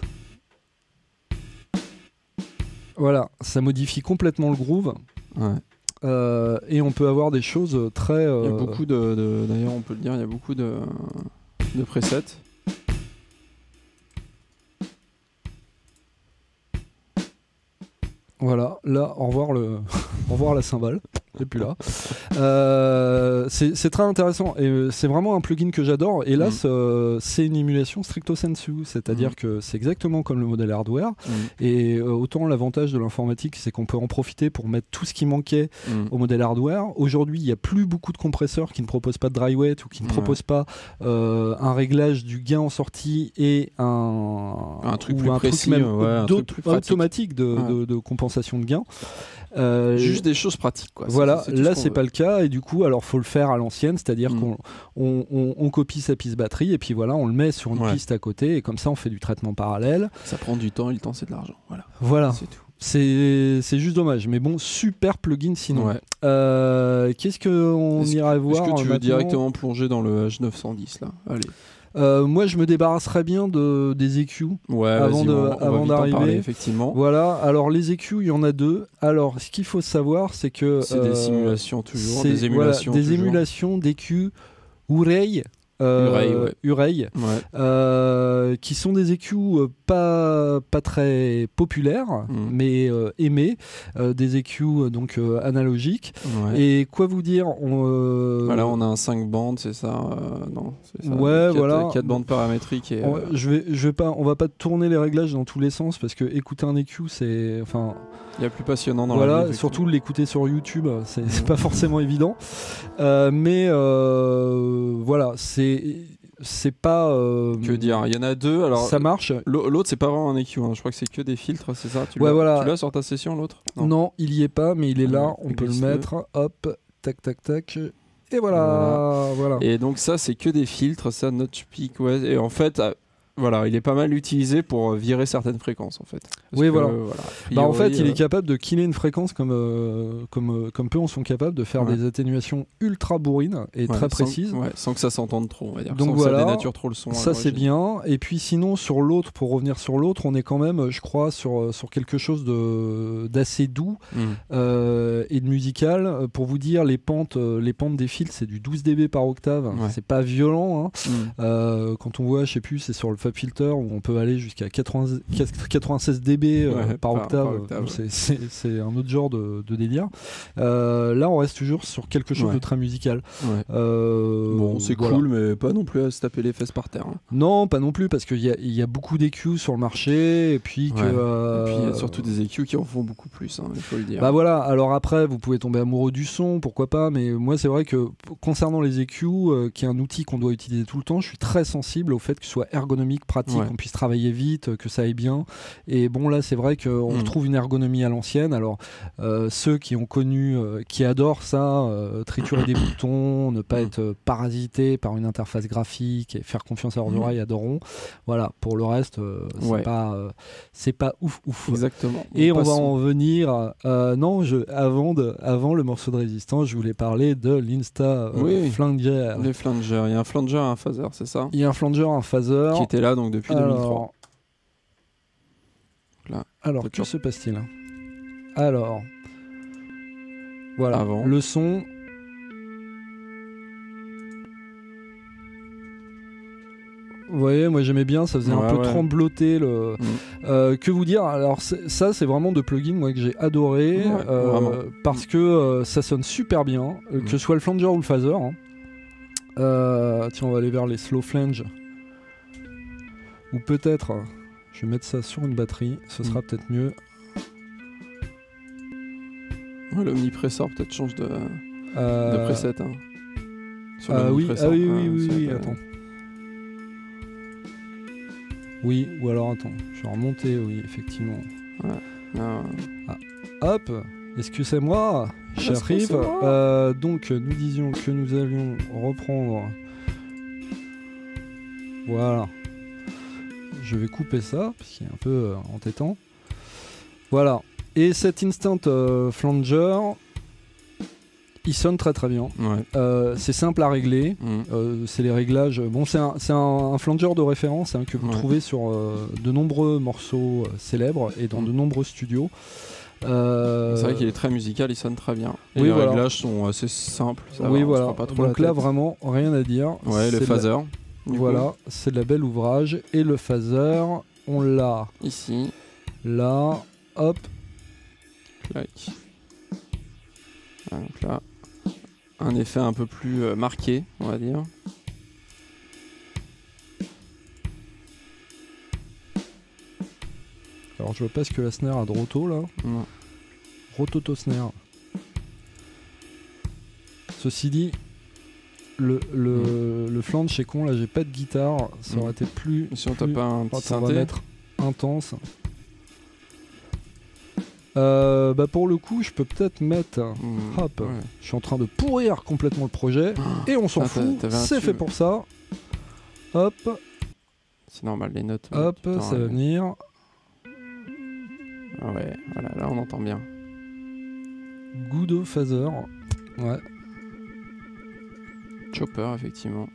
Speaker 2: Voilà, ça modifie complètement le groove.
Speaker 1: Ouais.
Speaker 2: Euh, et on peut avoir des choses très. Euh...
Speaker 1: Il y a beaucoup de, de, d'ailleurs, on peut le dire, il y a beaucoup de, de presets.
Speaker 2: Voilà, là, au revoir le, au revoir la cymbale. Et puis là, euh, c'est, c'est très intéressant et euh, c'est vraiment un plugin que j'adore. Hélas, mmh. euh, c'est une émulation stricto sensu, c'est-à-dire mmh. que c'est exactement comme le modèle hardware. Mmh. Et euh, autant l'avantage de l'informatique, c'est qu'on peut en profiter pour mettre tout ce qui manquait mmh. au modèle hardware. Aujourd'hui, il n'y a plus beaucoup de compresseurs qui ne proposent pas de dry wet ou qui ne ouais. proposent pas euh, un réglage du gain en sortie et un,
Speaker 1: un truc
Speaker 2: ou
Speaker 1: plus
Speaker 2: un
Speaker 1: précis,
Speaker 2: truc même
Speaker 1: ouais, un truc plus
Speaker 2: automatique de,
Speaker 1: ouais.
Speaker 2: de, de, de compensation de gain. Euh,
Speaker 1: Juste des choses pratiques, quoi.
Speaker 2: Voilà,
Speaker 1: c'est, c'est
Speaker 2: là c'est
Speaker 1: veut.
Speaker 2: pas le cas et du coup alors faut le faire à l'ancienne, c'est-à-dire mmh. qu'on on, on, on copie sa piste batterie et puis voilà on le met sur une ouais. piste à côté et comme ça on fait du traitement parallèle.
Speaker 1: Ça prend du temps et le temps c'est de l'argent. Voilà.
Speaker 2: Voilà.
Speaker 1: C'est tout.
Speaker 2: C'est, c'est juste dommage, mais bon, super plugin sinon.
Speaker 1: Ouais.
Speaker 2: Euh, qu'est-ce qu'on
Speaker 1: est-ce
Speaker 2: irait
Speaker 1: que,
Speaker 2: voir
Speaker 1: Est-ce que tu veux
Speaker 2: maintenant
Speaker 1: directement plonger dans le H neuf cent dix là ? Allez.
Speaker 2: Euh, moi, je me débarrasserais bien de, des E Q
Speaker 1: ouais,
Speaker 2: avant, de,
Speaker 1: on, on
Speaker 2: avant d'arriver.
Speaker 1: Parler, effectivement.
Speaker 2: Voilà. Alors, les E Q, il y en a deux. Alors, ce qu'il faut savoir, c'est que
Speaker 1: c'est euh, des simulations toujours,
Speaker 2: c'est,
Speaker 1: des émulations,
Speaker 2: voilà, des
Speaker 1: toujours.
Speaker 2: émulations d'E Q Urey. Euh,
Speaker 1: Urey, ouais.
Speaker 2: Urey
Speaker 1: ouais.
Speaker 2: euh, qui sont des E Q euh, pas, pas très populaires, mmh. mais euh, aimés, euh, des E Q euh, donc euh, analogiques.
Speaker 1: Ouais.
Speaker 2: Et quoi vous dire on, euh...
Speaker 1: voilà, on a un cinq bandes, c'est ça, euh, non, c'est ça.
Speaker 2: Ouais,
Speaker 1: quatre,
Speaker 2: voilà.
Speaker 1: quatre bandes paramétriques. Et,
Speaker 2: on,
Speaker 1: euh...
Speaker 2: je vais, je vais pas, on va pas tourner les réglages dans tous les sens parce que écouter un E Q, c'est, enfin.
Speaker 1: Il y a plus passionnant dans
Speaker 2: voilà,
Speaker 1: la vie.
Speaker 2: Surtout l'écouter sur YouTube, c'est, mmh. c'est pas forcément évident. Euh, mais euh, voilà, c'est. C'est pas. Euh,
Speaker 1: que dire, il y en a deux. Alors,
Speaker 2: ça marche.
Speaker 1: L'autre, c'est pas vraiment un E Q. Hein. Je crois que c'est que des filtres, c'est ça tu,
Speaker 2: ouais,
Speaker 1: l'as,
Speaker 2: voilà.
Speaker 1: tu l'as sur ta session, l'autre
Speaker 2: non. non, il y est pas, mais il est là. Ouais, on peut le mettre. Le... Hop, tac, tac, tac. Et voilà, voilà. voilà.
Speaker 1: Et donc, ça, c'est que des filtres. Ça, Notchpeak, ouais. Et en fait. Voilà, il est pas mal utilisé pour virer certaines fréquences en fait. Parce
Speaker 2: oui,
Speaker 1: que,
Speaker 2: voilà.
Speaker 1: Euh, voilà priori,
Speaker 2: bah, en fait,
Speaker 1: euh...
Speaker 2: il est capable de killer une fréquence comme, euh, comme, euh, comme peu en sont capables, de faire ouais. des atténuations ultra bourrines et ouais, très précises.
Speaker 1: Sans, ouais, sans que ça s'entende trop, on va dire.
Speaker 2: Donc
Speaker 1: sans
Speaker 2: voilà,
Speaker 1: que ça dénature trop le son.
Speaker 2: Ça, c'est bien. Et puis sinon, sur l'autre, pour revenir sur l'autre, on est quand même, je crois, sur, sur quelque chose de, d'assez doux mm. euh, et de musical. Pour vous dire, les pentes, les pentes des fils, c'est du douze décibels par octave. Ouais. C'est pas violent. Hein. Mm. Euh, quand on voit, je sais plus, c'est sur le FabFilter où on peut aller jusqu'à quatre-vingts, quatre-vingt-seize décibels euh, ouais, par, par octave, par octave ouais. c'est, c'est, c'est un autre genre de, de délire. Euh, là on reste toujours sur quelque chose ouais. de très musical.
Speaker 1: Ouais.
Speaker 2: Euh,
Speaker 1: bon c'est voilà. Cool mais pas non plus à se taper les fesses par terre. Hein.
Speaker 2: Non pas non plus parce qu'il y a, il y a beaucoup d'E Q sur le marché et puis que...
Speaker 1: Ouais.
Speaker 2: Euh,
Speaker 1: et puis il y a surtout des E Q qui en font beaucoup plus, hein, il faut le dire.
Speaker 2: Bah voilà, alors après vous pouvez tomber amoureux du son, pourquoi pas, mais moi c'est vrai que concernant les E Q, euh, qui est un outil qu'on doit utiliser tout le temps, je suis très sensible au fait que ce soit ergonomique ergonomique, pratique,
Speaker 1: Ouais.
Speaker 2: qu'on puisse travailler vite, que ça aille bien. Et bon, là, c'est vrai qu'on
Speaker 1: Mm.
Speaker 2: retrouve une ergonomie à l'ancienne. Alors, euh, ceux qui ont connu, euh, qui adorent ça, euh, triturer des boutons, ne pas
Speaker 1: Mm.
Speaker 2: être euh, parasité par une interface graphique et faire confiance à leurs
Speaker 1: Mm.
Speaker 2: oreilles, adoreront. Voilà, pour le reste, euh, c'est
Speaker 1: Ouais.
Speaker 2: pas, euh, c'est pas ouf ouf.
Speaker 1: Exactement.
Speaker 2: Et on va
Speaker 1: Passons.
Speaker 2: en venir. euh, non, je, avant, de, avant le morceau de résistance, je voulais parler de l'Insta euh,
Speaker 1: Oui.
Speaker 2: Flanger.
Speaker 1: Les flangers. Il y a un flanger et un phaser, c'est ça?
Speaker 2: Il y a un flanger, un phaser.
Speaker 1: Qui était là donc depuis deux mille trois.
Speaker 2: Alors,
Speaker 1: Là,
Speaker 2: alors
Speaker 1: peut-être
Speaker 2: que
Speaker 1: sur-
Speaker 2: se passe-t-il? Alors, voilà,
Speaker 1: Avant.
Speaker 2: le son. Vous voyez, moi j'aimais bien, ça faisait
Speaker 1: Ouais,
Speaker 2: un peu
Speaker 1: ouais.
Speaker 2: trembloter le.
Speaker 1: Mm.
Speaker 2: Euh, que vous dire? Alors c'est- ça, c'est vraiment de plugins moi que j'ai adoré
Speaker 1: Ouais,
Speaker 2: euh,
Speaker 1: vraiment.
Speaker 2: parce que euh, ça sonne super bien, euh,
Speaker 1: Mm.
Speaker 2: que ce soit le flanger ou le phaser. Hein. Euh, tiens, on va aller vers les slow flange. Ou peut-être, je vais mettre ça sur une batterie, ce sera
Speaker 1: Mm.
Speaker 2: peut-être mieux.
Speaker 1: Ouais, l'omnipressor peut-être change de,
Speaker 2: Euh,
Speaker 1: de preset. Hein. Sur
Speaker 2: Ah oui,
Speaker 1: l'omnipressor,
Speaker 2: ah oui,
Speaker 1: hein,
Speaker 2: oui, oui,
Speaker 1: ça
Speaker 2: oui,
Speaker 1: peut-
Speaker 2: attends. Oui, ou alors attends, je vais remonter, oui, effectivement.
Speaker 1: Ah,
Speaker 2: Hop, excusez-moi, j'arrive.
Speaker 1: Excusez-moi.
Speaker 2: Euh, donc, nous disions que nous allions reprendre. Voilà. Je vais couper ça, parce qu'il est un peu euh, entêtant. Voilà. Et cet instant euh, flanger, il sonne très très bien.
Speaker 1: ouais.
Speaker 2: Euh, c'est simple à régler.
Speaker 1: Mm.
Speaker 2: Euh, c'est les réglages. Bon, c'est un, c'est un, un flanger de référence hein, que vous
Speaker 1: Ouais.
Speaker 2: trouvez sur euh, de nombreux morceaux euh, célèbres et dans
Speaker 1: Mm.
Speaker 2: de nombreux studios. Euh,
Speaker 1: C'est vrai qu'il est très musical, il sonne très bien. Et
Speaker 2: oui,
Speaker 1: les
Speaker 2: voilà.
Speaker 1: réglages sont assez simples. Ça
Speaker 2: oui,
Speaker 1: va, on se
Speaker 2: voilà.
Speaker 1: prend pas trop
Speaker 2: Donc
Speaker 1: la
Speaker 2: là,
Speaker 1: tête.
Speaker 2: vraiment, rien à dire.
Speaker 1: Ouais, le
Speaker 2: C'est de la-
Speaker 1: phaser. du
Speaker 2: Voilà, c'est de la belle ouvrage. Et le phaser, on l'a
Speaker 1: coup, ici,
Speaker 2: là. Hop.
Speaker 1: clac. Ah, donc là, un effet un peu plus euh, marqué, on va dire.
Speaker 2: Alors, je vois pas ce que la snare a de roto là.
Speaker 1: Ouais.
Speaker 2: Rototo snare. Ceci dit, le, le, le flange chez con, là j'ai pas de guitare, ça
Speaker 1: Mm.
Speaker 2: aurait été plus.
Speaker 1: Si on
Speaker 2: plus-
Speaker 1: tape un
Speaker 2: Attends,
Speaker 1: petit
Speaker 2: on va
Speaker 1: synthé,
Speaker 2: mettre intense. Euh, bah pour le coup, je peux peut-être mettre.
Speaker 1: mm,
Speaker 2: Hop.
Speaker 1: ouais.
Speaker 2: Je suis en train de pourrir complètement le projet et on s'en
Speaker 1: Ah, t'a-
Speaker 2: fout.
Speaker 1: t'avais un
Speaker 2: C'est
Speaker 1: tube.
Speaker 2: fait pour ça. Hop,
Speaker 1: C'est normal, les notes. ouais,
Speaker 2: hop,
Speaker 1: tout le temps,
Speaker 2: ça va
Speaker 1: ouais.
Speaker 2: venir.
Speaker 1: Ah ouais, voilà, là on entend bien.
Speaker 2: Good phaser. Ouais.
Speaker 1: Chopper, effectivement.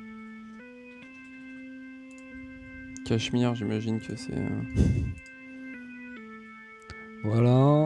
Speaker 1: Cachemire, j'imagine que c'est. euh,
Speaker 2: Voilà.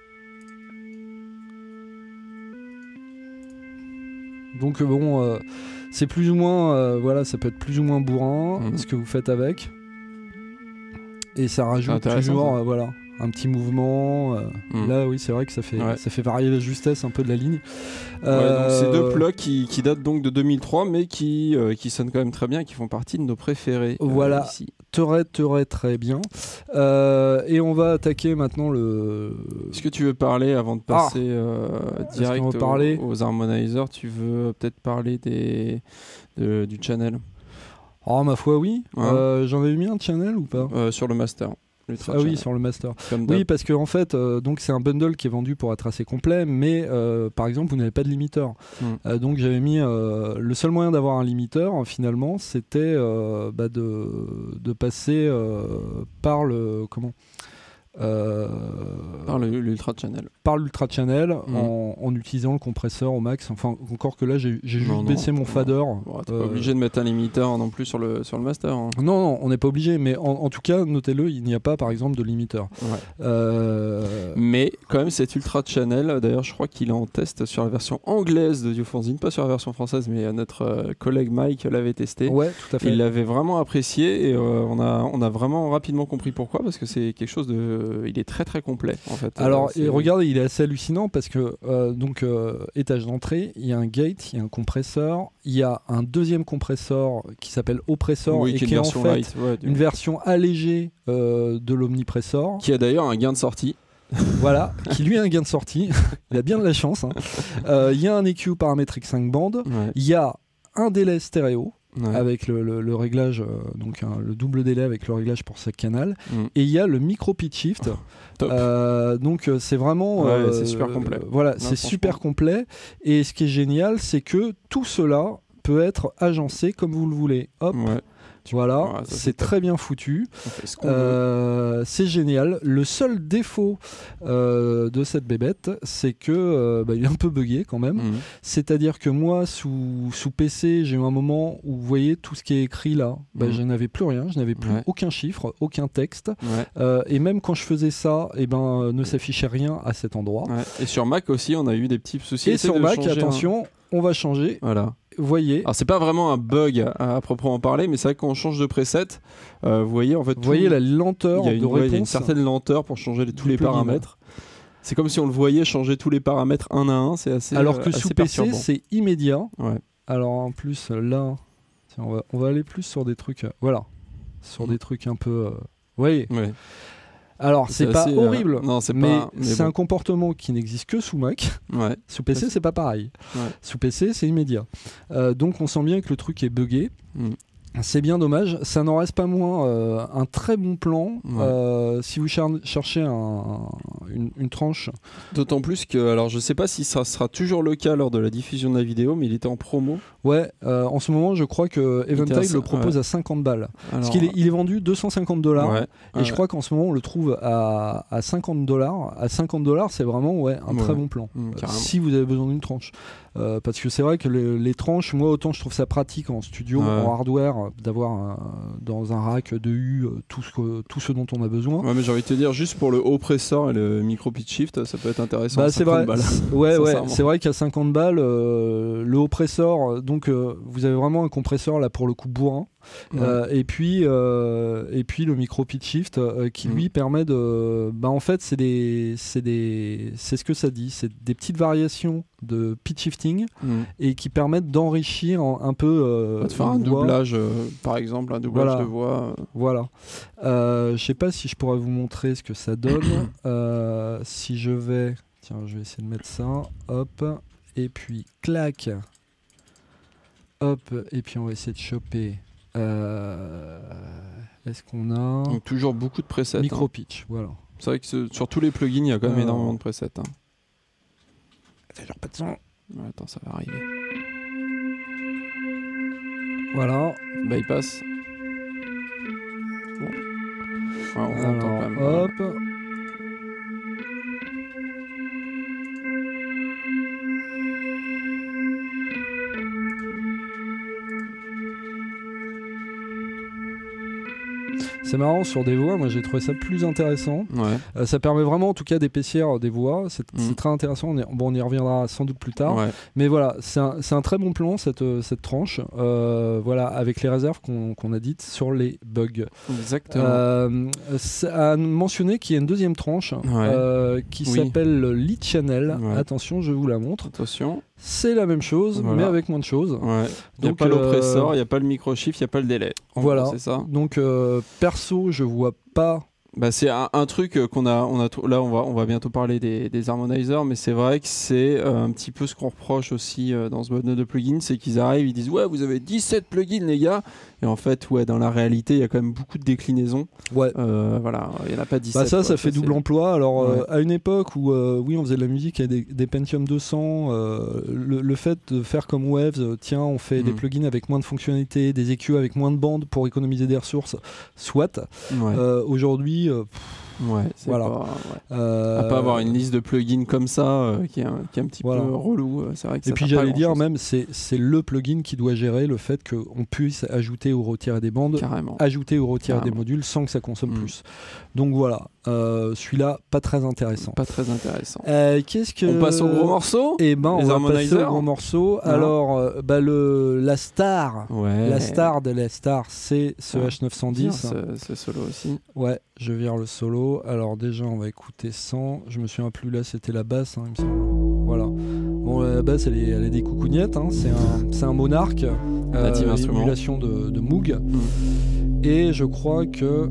Speaker 2: Donc euh, bon, euh, c'est plus ou moins, euh, voilà, ça peut être plus ou moins bourrin
Speaker 1: Mhm.
Speaker 2: ce que vous faites avec, et ça rajoute
Speaker 1: intéressant,
Speaker 2: toujours,
Speaker 1: ça.
Speaker 2: euh, voilà, un petit mouvement. euh,
Speaker 1: Mm.
Speaker 2: Là, oui, c'est vrai que ça fait,
Speaker 1: Ouais.
Speaker 2: ça fait varier la justesse un peu de la ligne.
Speaker 1: Ouais, donc c'est deux
Speaker 2: Euh,
Speaker 1: plugs qui, qui datent donc de deux mille trois, mais qui, euh, qui sonnent quand même très bien et qui font partie de nos préférés. euh,
Speaker 2: Voilà.
Speaker 1: ici.
Speaker 2: Terait, terait très bien. Euh, et on va attaquer maintenant le.
Speaker 1: Est-ce que tu veux parler avant de passer euh,
Speaker 2: Est-ce
Speaker 1: direct
Speaker 2: qu'on va
Speaker 1: aux,
Speaker 2: parler
Speaker 1: aux harmonizers? Tu veux peut-être parler des, de- du channel
Speaker 2: Oh, ma foi, oui.
Speaker 1: Hein
Speaker 2: Euh, J'en avais mis un channel ou pas
Speaker 1: euh, sur le master. L'Ultra
Speaker 2: Ah oui,
Speaker 1: Channel,
Speaker 2: sur le master.
Speaker 1: comme
Speaker 2: Oui,
Speaker 1: d'hab.
Speaker 2: parce que en fait, euh, donc c'est un bundle qui est vendu pour être assez complet, mais euh, par exemple, vous n'avez pas de limiteur.
Speaker 1: Mm.
Speaker 2: Euh, donc j'avais mis euh, le seul moyen d'avoir un limiteur, euh, finalement, c'était euh, bah, de, de passer euh, par le comment euh,
Speaker 1: Par le- l'Ultra Channel.
Speaker 2: par l'Ultra Channel
Speaker 1: Mm.
Speaker 2: en, en utilisant le compresseur au max. Enfin, encore que là, j'ai j'ai juste
Speaker 1: Non, non,
Speaker 2: baissé mon
Speaker 1: non.
Speaker 2: fader.
Speaker 1: Bon, t'es
Speaker 2: Euh,
Speaker 1: pas obligé de mettre un limiteur non plus sur le, sur le master. hein.
Speaker 2: Non, non, on n'est pas obligé, mais en, en tout cas, notez-le, il n'y a pas, par exemple, de limiteur.
Speaker 1: Ouais.
Speaker 2: Euh,
Speaker 1: Mais quand même, cet Ultra Channel, d'ailleurs, je crois qu'il est en test sur la version anglaise de Diophonzine, pas sur la version française, mais euh, notre euh, collègue Mike l'avait testé.
Speaker 2: Ouais, tout à fait.
Speaker 1: Il l'avait vraiment apprécié et euh, on, a, on a vraiment rapidement compris pourquoi, parce que c'est quelque chose de. Il est très très complet en fait.
Speaker 2: Alors,
Speaker 1: Euh, c'est-
Speaker 2: et regardez, il est assez hallucinant parce que, euh, donc, euh, étage d'entrée, il y a un gate, il y a un compresseur, il y a un deuxième compresseur qui s'appelle oppressor
Speaker 1: oui,
Speaker 2: et
Speaker 1: qui est
Speaker 2: qui
Speaker 1: une
Speaker 2: est en
Speaker 1: version
Speaker 2: fait
Speaker 1: light. ouais, du-
Speaker 2: une version allégée euh, de l'omnipressor.
Speaker 1: Qui a d'ailleurs un gain de sortie.
Speaker 2: Voilà, qui lui a un gain de sortie. Il a bien de la chance. hein. Euh, Il y a un E Q paramétrique cinq bandes.
Speaker 1: Ouais.
Speaker 2: Il y a un délai stéréo.
Speaker 1: ouais.
Speaker 2: avec le, le, le réglage, euh, donc hein, le double délai avec le réglage pour chaque canal.
Speaker 1: Mm.
Speaker 2: Et il y a le micro pitch shift.
Speaker 1: Top.
Speaker 2: Euh, donc euh, c'est vraiment,
Speaker 1: Ouais,
Speaker 2: euh,
Speaker 1: c'est super complet.
Speaker 2: Voilà,
Speaker 1: Non,
Speaker 2: c'est
Speaker 1: franchement.
Speaker 2: super complet. Et ce qui est génial, c'est que tout cela peut être agencé comme vous le voulez. Hop.
Speaker 1: Ouais.
Speaker 2: Voilà,
Speaker 1: Ouais, ça, c'est
Speaker 2: c'est
Speaker 1: top.
Speaker 2: très bien foutu.
Speaker 1: On fait ce qu'on veut.
Speaker 2: Euh, c'est génial. Le seul défaut euh, de cette bébête, c'est que euh, bah, il est un peu buggé quand même.
Speaker 1: Mhm.
Speaker 2: C'est-à-dire que moi, sous, sous P C, j'ai eu un moment où vous voyez tout ce qui est écrit là, bah,
Speaker 1: Mhm.
Speaker 2: je n'avais plus rien, je n'avais plus
Speaker 1: Ouais.
Speaker 2: aucun chiffre, aucun texte.
Speaker 1: Ouais.
Speaker 2: Euh, et même quand je faisais ça, eh ben, euh, ne s'affichait rien à cet endroit.
Speaker 1: Ouais. Et sur Mac aussi, on a eu des petits soucis.
Speaker 2: Et
Speaker 1: Essaye
Speaker 2: sur
Speaker 1: de
Speaker 2: Mac,
Speaker 1: changer, hein.
Speaker 2: attention, on va changer.
Speaker 1: Voilà.
Speaker 2: Vous voyez,
Speaker 1: Alors c'est pas vraiment un bug à, à proprement parler, mais c'est vrai que quand on change de preset, euh, vous voyez en fait.
Speaker 2: vous
Speaker 1: tout-
Speaker 2: voyez la lenteur
Speaker 1: il y a
Speaker 2: de
Speaker 1: une, ouais, il y a une
Speaker 2: réponse.
Speaker 1: certaine lenteur pour changer les- tous
Speaker 2: du
Speaker 1: les
Speaker 2: plugin.
Speaker 1: paramètres. C'est comme si on le voyait changer tous les paramètres un à un, c'est assez.
Speaker 2: Alors que
Speaker 1: euh,
Speaker 2: sous
Speaker 1: assez
Speaker 2: P C,
Speaker 1: perturbant.
Speaker 2: c'est immédiat.
Speaker 1: Ouais.
Speaker 2: Alors en plus, là, tiens, on, va, on va aller plus sur des trucs. euh, voilà. Sur
Speaker 1: Mhm.
Speaker 2: des trucs un peu. euh, vous voyez.
Speaker 1: Ouais.
Speaker 2: Alors, c'est
Speaker 1: C'est
Speaker 2: pas
Speaker 1: assez, euh,
Speaker 2: horrible.
Speaker 1: non, c'est
Speaker 2: mais
Speaker 1: pas- mais
Speaker 2: c'est
Speaker 1: bon.
Speaker 2: un comportement qui n'existe que sous Mac.
Speaker 1: Ouais.
Speaker 2: Sous P C,
Speaker 1: Ouais,
Speaker 2: c'est pas pareil.
Speaker 1: Ouais.
Speaker 2: Sous P C, c'est immédiat. Euh, donc, on sent bien que le truc est buggé.
Speaker 1: Mm.
Speaker 2: C'est bien dommage. Ça n'en reste pas moins euh, un très bon plan.
Speaker 1: Ouais.
Speaker 2: Euh, si vous char- cherchez un- une, une tranche.
Speaker 1: D'autant plus que, alors je sais pas si ça sera toujours le cas lors de la diffusion de la vidéo, mais il était en promo.
Speaker 2: Ouais, euh, en ce moment, je crois que
Speaker 1: était
Speaker 2: Eventide
Speaker 1: à-
Speaker 2: le propose
Speaker 1: ouais.
Speaker 2: à cinquante balles.
Speaker 1: Alors,
Speaker 2: Parce qu'il est, il est vendu deux cent cinquante dollars.
Speaker 1: ouais,
Speaker 2: Et
Speaker 1: ouais.
Speaker 2: je crois qu'en ce moment, on le trouve à, à cinquante dollars. À cinquante dollars, c'est vraiment ouais, un
Speaker 1: Ouais.
Speaker 2: très bon plan.
Speaker 1: Mm,
Speaker 2: Euh,
Speaker 1: carrément.
Speaker 2: si vous avez besoin d'une tranche. Euh, parce que c'est vrai que les, les tranches, moi, autant je trouve ça pratique en studio,
Speaker 1: Ouais.
Speaker 2: en hardware, euh, d'avoir un- dans un rack de U euh, tout ce, que- tout ce dont on a besoin.
Speaker 1: Ouais, mais j'ai envie de te dire, juste pour le haut pressor et le micro pitch shift, ça peut être intéressant.
Speaker 2: Bah,
Speaker 1: à
Speaker 2: c'est vrai,
Speaker 1: cinquante balles.
Speaker 2: C'est- ouais, ouais,
Speaker 1: Sincèrement.
Speaker 2: c'est vrai qu'à cinquante balles, euh, le haut pressor, donc euh, vous avez vraiment un compresseur là pour le coup bourrin.
Speaker 1: Ouais.
Speaker 2: Euh, et puis euh, et puis le micro pitch shift euh, qui
Speaker 1: Mm.
Speaker 2: lui permet de bah en fait c'est des c'est des c'est ce que ça dit, c'est des petites variations de pitch shifting
Speaker 1: Mm.
Speaker 2: et qui permettent d'enrichir en- un peu euh,
Speaker 1: On va te faire
Speaker 2: une
Speaker 1: un
Speaker 2: voix.
Speaker 1: doublage, euh, par exemple, un doublage
Speaker 2: Voilà.
Speaker 1: de voix. euh.
Speaker 2: Voilà. Euh, je sais pas si je pourrais vous montrer ce que ça donne. Euh, si je vais tiens, je vais essayer de mettre ça. Hop. Et puis clac. Hop. Et puis on va essayer de choper. Euh, Est-ce qu'on a
Speaker 1: Donc toujours beaucoup de presets.
Speaker 2: micro
Speaker 1: hein.
Speaker 2: pitch, voilà.
Speaker 1: C'est vrai que ce- sur tous les plugins, il y a quand même
Speaker 2: Euh.
Speaker 1: énormément de presets. Hein.
Speaker 2: pas de son.
Speaker 1: Ouais, attends, ça va arriver.
Speaker 2: Voilà.
Speaker 1: Bypass. Bon. Ouais, on entend quand
Speaker 2: Alors,
Speaker 1: même.
Speaker 2: hop. C'est marrant, sur des voix, moi j'ai trouvé ça plus intéressant.
Speaker 1: Ouais.
Speaker 2: Euh, ça permet vraiment en tout cas d'épaissir des voix, c'est
Speaker 1: Mm.
Speaker 2: c'est très intéressant, on, est- bon, on y reviendra sans doute plus tard.
Speaker 1: Ouais.
Speaker 2: Mais voilà, c'est un, c'est un très bon plan cette, euh, cette tranche, euh, voilà, avec les réserves qu'on qu'on a dites sur les bugs.
Speaker 1: Exactement.
Speaker 2: Euh, c'est à mentionner qu'il y a une deuxième tranche euh, qui
Speaker 1: Oui.
Speaker 2: s'appelle le lead channel.
Speaker 1: Ouais.
Speaker 2: Attention, je vous la montre.
Speaker 1: Attention.
Speaker 2: C'est la même chose,
Speaker 1: Voilà.
Speaker 2: mais avec moins de choses.
Speaker 1: Ouais. Il n'y a
Speaker 2: Donc,
Speaker 1: pas
Speaker 2: euh,
Speaker 1: l'oppressor, il n'y a pas le micro shift, il n'y a pas le délai. En
Speaker 2: Voilà.
Speaker 1: gros, c'est ça.
Speaker 2: Donc, euh, perso, je vois pas.
Speaker 1: Bah, c'est un, un truc euh, qu'on a, on a trou- là on va, on va bientôt parler des, des harmonizers, mais c'est vrai que c'est euh, un petit peu ce qu'on reproche aussi euh, dans ce mode de plugins, c'est qu'ils arrivent, ils disent ouais vous avez dix-sept plugins les gars, et en fait ouais dans la réalité il y a quand même beaucoup de déclinaisons.
Speaker 2: Ouais.
Speaker 1: Euh, voilà, il n'y en a pas dix-sept.
Speaker 2: Bah ça,
Speaker 1: quoi.
Speaker 2: ça fait double
Speaker 1: c'est-
Speaker 2: emploi. Alors, euh,
Speaker 1: Ouais.
Speaker 2: à une époque où, euh, oui, on faisait de la musique avec des, des Pentium deux cents, euh, le, le fait de faire comme Waves, euh, tiens, on fait des
Speaker 1: Mhm.
Speaker 2: plugins avec moins de fonctionnalités, des E Q avec moins de bandes pour économiser des ressources, soit.
Speaker 1: Ouais,
Speaker 2: Euh, Aujourd'hui, euh,
Speaker 1: ouais, c'est
Speaker 2: voilà.
Speaker 1: pas, ouais.
Speaker 2: euh,
Speaker 1: À pas avoir une liste de plugins comme ça euh, qui, est un, qui est un petit
Speaker 2: Voilà.
Speaker 1: peu relou, euh, c'est vrai que ça
Speaker 2: Et puis
Speaker 1: sert pas à
Speaker 2: j'allais dire
Speaker 1: grand-chose.
Speaker 2: même, c'est c'est le plugin qui doit gérer le fait qu'on puisse ajouter ou retirer des bandes,
Speaker 1: Carrément.
Speaker 2: ajouter ou retirer
Speaker 1: Carrément.
Speaker 2: des modules sans que ça consomme
Speaker 1: Mm.
Speaker 2: plus. Donc voilà, euh, celui-là, pas très intéressant.
Speaker 1: Pas très intéressant.
Speaker 2: Euh, Qu'est-ce que...
Speaker 1: On passe au gros morceau.
Speaker 2: Et ben, on
Speaker 1: Les
Speaker 2: va passer
Speaker 1: harmonizers.
Speaker 2: au gros morceau.
Speaker 1: Hein.
Speaker 2: Alors, euh, bah, le, la star,
Speaker 1: Ouais.
Speaker 2: la star de la star, c'est ce
Speaker 1: Ah,
Speaker 2: H neuf cent
Speaker 1: Bien,
Speaker 2: dix.
Speaker 1: ce, ce solo aussi.
Speaker 2: Ouais, je vire le solo. Alors déjà, on va écouter cent. Je me souviens plus, là, c'était la basse, hein, il me semble. Voilà. Bon, la basse, elle est, elle est des coucougnettes. Hein. C'est un, c'est un monarque.
Speaker 1: Native instrument.
Speaker 2: Émulation de, de Moog.
Speaker 1: Mm.
Speaker 2: Et je crois que...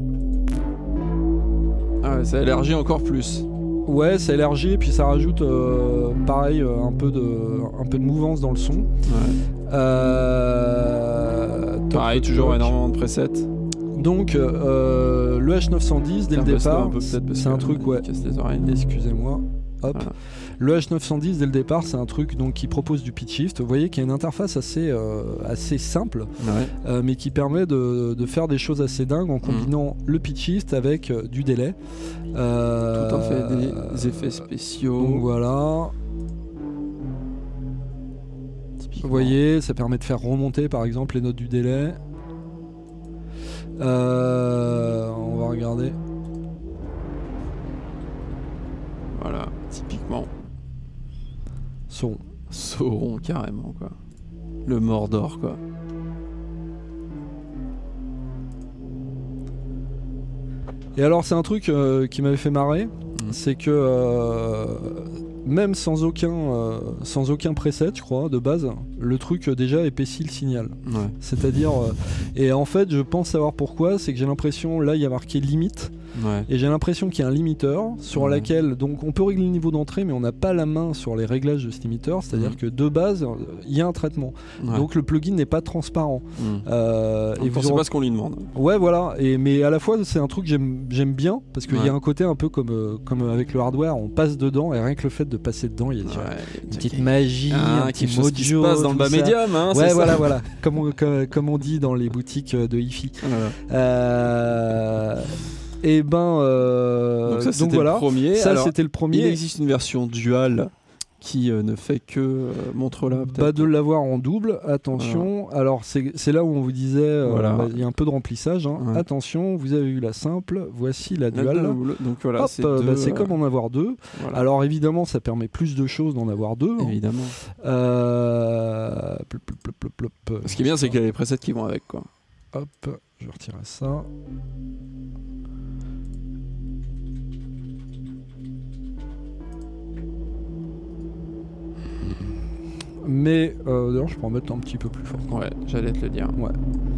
Speaker 1: Ah ouais, ça élargit encore plus.
Speaker 2: Ouais, ça élargit et puis ça rajoute, euh, pareil, euh, un peu, de, un peu de mouvance dans le son.
Speaker 1: Ouais.
Speaker 2: Euh,
Speaker 1: Pareil, toujours énormément de presets.
Speaker 2: Donc euh, le H neuf cent dix dès le départ, c'est un truc ouais. Excusez-moi. Hop. Voilà. Le H neuf cent dix dès le départ, c'est un truc donc qui propose du pitch shift. Vous voyez qu'il y a une interface assez euh, assez simple,
Speaker 1: ouais.
Speaker 2: euh, mais qui permet de, de faire des choses assez dingues en combinant mmh. le pitch shift avec euh, du délai.
Speaker 1: Euh, Tout en fait des euh, effets spéciaux.
Speaker 2: Donc voilà. Typiquement. Vous voyez, ça permet de faire remonter par exemple les notes du délai. Euh, on va regarder.
Speaker 1: Voilà, typiquement.
Speaker 2: Sauron.
Speaker 1: Sauron, carrément, quoi. Le Mordor, quoi.
Speaker 2: Et alors, c'est un truc euh, qui m'avait fait marrer, mmh. c'est que euh, même sans aucun, euh, sans aucun preset, je crois, de base, le truc euh, déjà épaissit le signal.
Speaker 1: Ouais.
Speaker 2: C'est-à-dire, euh, et en fait, je pense savoir pourquoi, c'est que j'ai l'impression, là, il y a marqué limite.
Speaker 1: Ouais.
Speaker 2: Et j'ai l'impression qu'il y a un limiteur sur ouais. laquelle donc on peut régler le niveau d'entrée mais on n'a pas la main sur les réglages de ce limiteur, c'est-à-dire mmh. que de base il y a un traitement ouais. donc le plugin n'est pas transparent
Speaker 1: mmh.
Speaker 2: euh,
Speaker 1: et vous savez pas ce qu'on lui demande.
Speaker 2: Ouais voilà, et, mais à la fois c'est un truc que j'aime, j'aime bien parce qu'il ouais. y a un côté un peu comme, euh, comme avec le hardware, on passe dedans et rien que le fait de passer dedans il y a déjà ouais, une petite qui... magie,
Speaker 1: ah,
Speaker 2: un petit
Speaker 1: mojo qui se passe dans le bas médium hein,
Speaker 2: ouais
Speaker 1: c'est
Speaker 2: voilà
Speaker 1: ça.
Speaker 2: voilà comme, on, comme, comme on dit dans les boutiques de hi-fi.
Speaker 1: Voilà.
Speaker 2: euh... Et ben euh,
Speaker 1: donc ça c'était
Speaker 2: donc voilà,
Speaker 1: le premier.
Speaker 2: Ça
Speaker 1: Alors,
Speaker 2: c'était le premier.
Speaker 1: Il existe une version dual qui euh, ne fait que euh, montre là.
Speaker 2: Bah de l'avoir en double. Attention. Voilà. Alors c'est, c'est là où on vous disait il voilà. euh, bah, y a un peu de remplissage. Hein. Ouais. Attention, vous avez eu la simple. Voici la dual. La
Speaker 1: double. Donc voilà,
Speaker 2: hop,
Speaker 1: c'est,
Speaker 2: euh,
Speaker 1: deux,
Speaker 2: bah, c'est
Speaker 1: euh...
Speaker 2: comme en avoir deux. Voilà. Alors évidemment, ça permet plus de choses d'en avoir deux.
Speaker 1: Évidemment.
Speaker 2: Hein. Euh... Plop, plop, plop, plop, plop.
Speaker 1: Ce qui est bien, c'est qu'il y a les presets qui vont avec quoi.
Speaker 2: Hop, je vais retirer ça. Mais euh, d'ailleurs je peux en mettre un petit peu plus fort.
Speaker 1: Ouais, j'allais te le dire.
Speaker 2: Ouais.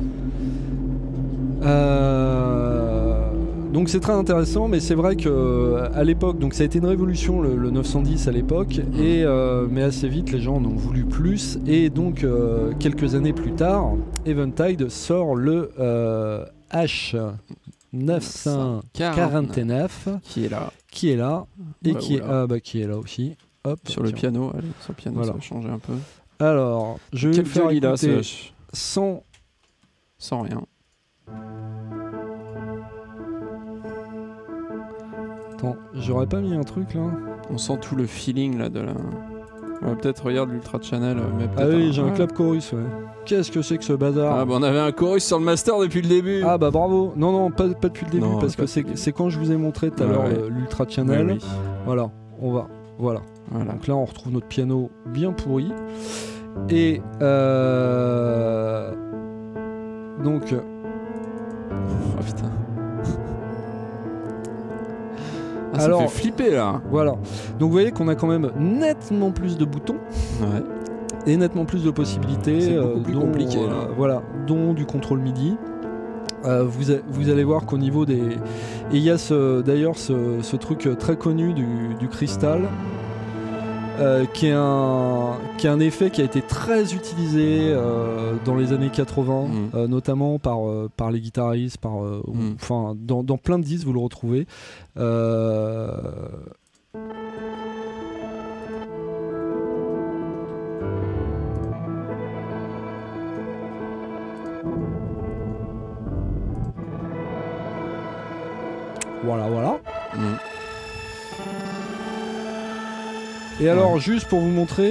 Speaker 2: Euh... Donc c'est très intéressant, mais c'est vrai que à l'époque, donc ça a été une révolution le, le neuf cent dix à l'époque, mmh. et euh, mais assez vite les gens en ont voulu plus, et donc euh, quelques années plus tard, Eventide sort le euh, H neuf cent quarante-neuf
Speaker 1: qui est là,
Speaker 2: qui est là, et
Speaker 1: ouais,
Speaker 2: qui est,
Speaker 1: là.
Speaker 2: ah, bah, qui est là aussi. Hop,
Speaker 1: sur le piano, allez, sur le piano voilà. Ça va changer un peu.
Speaker 2: Alors, je vais faire écouter
Speaker 1: là,
Speaker 2: sans...
Speaker 1: sans rien.
Speaker 2: Attends, j'aurais pas mis un truc là.
Speaker 1: On sent tout le feeling là de la... Ouais, peut-être regarde l'Ultra Channel. Mais
Speaker 2: ah oui,
Speaker 1: un...
Speaker 2: j'ai un ouais. clap chorus, ouais. Qu'est-ce que c'est que ce bazar?
Speaker 1: Ah bah on avait un chorus sur le master depuis le début.
Speaker 2: Ah bah bravo. Non, non, pas, pas depuis le début, non, parce que c'est, c'est quand je vous ai montré tout à l'heure ouais. l'Ultra Channel. Ouais, oui. Voilà, on va... Voilà. voilà. Donc là, on retrouve notre piano bien pourri. Et euh... donc.
Speaker 1: Oh putain. Ah, ça
Speaker 2: alors,
Speaker 1: fait flipper là.
Speaker 2: Voilà. Donc vous voyez qu'on a quand même nettement plus de boutons.
Speaker 1: Ouais.
Speaker 2: Et nettement plus de possibilités.
Speaker 1: C'est beaucoup plus
Speaker 2: dont,
Speaker 1: compliqué.
Speaker 2: Euh, voilà, dont du contrôle MIDI. Euh, vous, a, vous allez voir qu'au niveau des... Et il y a ce, d'ailleurs ce, ce truc très connu du, du cristal. Euh, qui, est un, qui est un effet qui a été très utilisé euh, dans les années quatre-vingts, mmh. euh, notamment par, euh, par les guitaristes, par, euh, mmh. enfin, dans, dans plein de disques vous le retrouvez. Euh... Voilà, voilà. Mmh. Et alors, ouais. juste pour vous montrer,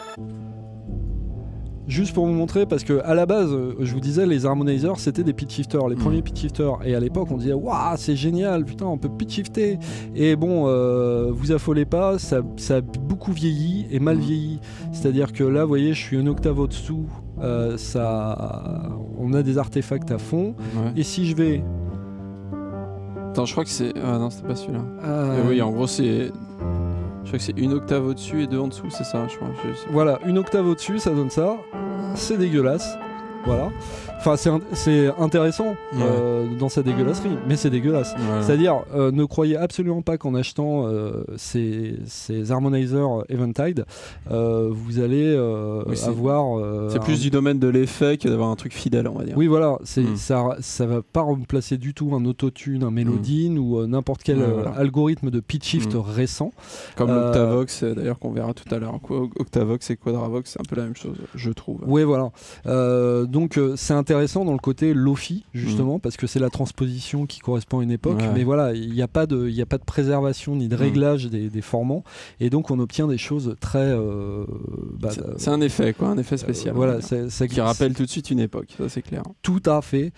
Speaker 2: juste pour vous montrer, parce que à la base, je vous disais, les harmonizers, c'était des pitch shifters, les mmh. premiers pitch shifters. Et à l'époque, on disait, waouh, c'est génial, putain, on peut pitch shifter. Et bon, euh, vous affolez pas, ça, ça a beaucoup vieilli et mal vieilli. C'est-à-dire que là, vous voyez, je suis une octave au-dessous, euh, ça, on a des artefacts à fond. Ouais. Et si je vais...
Speaker 1: Attends, je crois que c'est... Ah non, c'était pas celui-là.
Speaker 2: Euh...
Speaker 1: Et oui, en gros, c'est... Je crois que c'est une octave au-dessus et deux en dessous, c'est ça, je crois. Je sais.
Speaker 2: Voilà, une octave au-dessus, ça donne ça. C'est dégueulasse. Voilà. Enfin, c'est, c'est intéressant
Speaker 1: Ouais.
Speaker 2: euh, dans sa dégueulasserie, mais c'est dégueulasse.
Speaker 1: Voilà.
Speaker 2: C'est-à-dire, euh, ne croyez absolument pas qu'en achetant euh, ces, ces harmonizers Eventide, euh, vous allez euh,
Speaker 1: Oui, c'est-
Speaker 2: avoir. euh,
Speaker 1: C'est plus
Speaker 2: un-
Speaker 1: du domaine de l'effet que d'avoir un truc fidèle, on va dire.
Speaker 2: Oui, voilà, c'est,
Speaker 1: Mm.
Speaker 2: ça, ça va pas remplacer du tout un autotune, un mélodine ou euh, n'importe quel
Speaker 1: Ouais,
Speaker 2: euh,
Speaker 1: voilà.
Speaker 2: algorithme de pitch shift
Speaker 1: Mm.
Speaker 2: récent.
Speaker 1: Comme
Speaker 2: Euh,
Speaker 1: l'Octavox, euh, d'ailleurs, qu'on verra tout à l'heure. Quoi, Octavox et Quadravox, c'est un peu la même chose, je trouve.
Speaker 2: Oui, voilà. Euh, donc euh, c'est intéressant dans le côté Lo-fi, justement, parce que c'est la transposition qui correspond à une époque.
Speaker 1: Ouais.
Speaker 2: Mais voilà, il n'y a, pas de- il y a pas de préservation ni de
Speaker 1: Mm.
Speaker 2: réglage des, des formants. Et donc on obtient des choses très. euh, bah,
Speaker 1: C'est-
Speaker 2: euh,
Speaker 1: C'est un effet, quoi, un effet spécial.
Speaker 2: euh,
Speaker 1: on va
Speaker 2: voilà,
Speaker 1: dire.
Speaker 2: c'est, ça
Speaker 1: Qui
Speaker 2: glisse.
Speaker 1: rappelle tout de suite une époque, ça c'est clair.
Speaker 2: Tout à fait.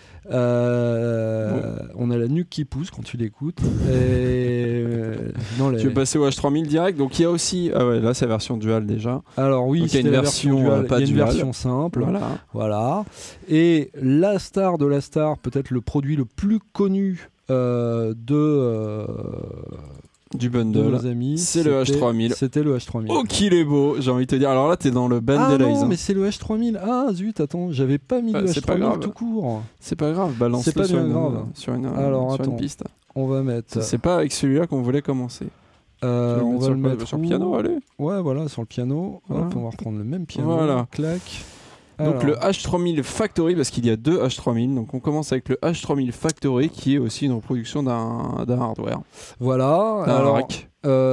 Speaker 2: Euh, On a la nuque qui pousse quand tu l'écoutes. Et euh, non, les-
Speaker 1: Tu veux passer au H trois mille direct, donc il y a aussi, ah ouais, là c'est la version dual déjà.
Speaker 2: Alors oui,
Speaker 1: Donc, il y a
Speaker 2: c'était
Speaker 1: une
Speaker 2: la
Speaker 1: version,
Speaker 2: dual.
Speaker 1: euh, pas
Speaker 2: il y a une
Speaker 1: dual.
Speaker 2: version simple.
Speaker 1: Voilà.
Speaker 2: Voilà. Et la star de la star, peut-être le produit le plus connu euh, de, euh,
Speaker 1: Du
Speaker 2: de
Speaker 1: bundle.
Speaker 2: nos amis,
Speaker 1: C'est le
Speaker 2: c'était-
Speaker 1: H trois mille.
Speaker 2: C'était le H trois mille.
Speaker 1: Oh qu'il est beau, j'ai envie de te dire. Alors là t'es dans le band
Speaker 2: ah
Speaker 1: delays.
Speaker 2: non,
Speaker 1: hein.
Speaker 2: mais c'est le H trois mille. Ah zut, attends, j'avais pas mis
Speaker 1: Bah,
Speaker 2: le
Speaker 1: c'est
Speaker 2: H
Speaker 1: pas
Speaker 2: trois mille
Speaker 1: grave.
Speaker 2: tout court.
Speaker 1: C'est pas grave, balance-le
Speaker 2: C'est pas
Speaker 1: sur,
Speaker 2: bien
Speaker 1: une,
Speaker 2: grave.
Speaker 1: sur une,
Speaker 2: Alors,
Speaker 1: sur une
Speaker 2: attends.
Speaker 1: piste.
Speaker 2: On va mettre.
Speaker 1: C'est pas avec celui-là qu'on voulait commencer.
Speaker 2: euh,
Speaker 1: Tu veux
Speaker 2: on
Speaker 1: mettre
Speaker 2: va
Speaker 1: sur
Speaker 2: le
Speaker 1: quoi
Speaker 2: mettre
Speaker 1: sur le
Speaker 2: où
Speaker 1: piano, allez.
Speaker 2: Ouais, voilà, sur le piano.
Speaker 1: Voilà.
Speaker 2: Hop, on va reprendre le même piano.
Speaker 1: Voilà.
Speaker 2: Clac.
Speaker 1: Donc
Speaker 2: Alors,
Speaker 1: le H trois mille Factory, parce qu'il y a deux H trois mille. Donc on commence avec le H trois mille Factory qui est aussi une reproduction d'un d'un hardware,
Speaker 2: Voilà.
Speaker 1: d'un
Speaker 2: Alors,
Speaker 1: rack,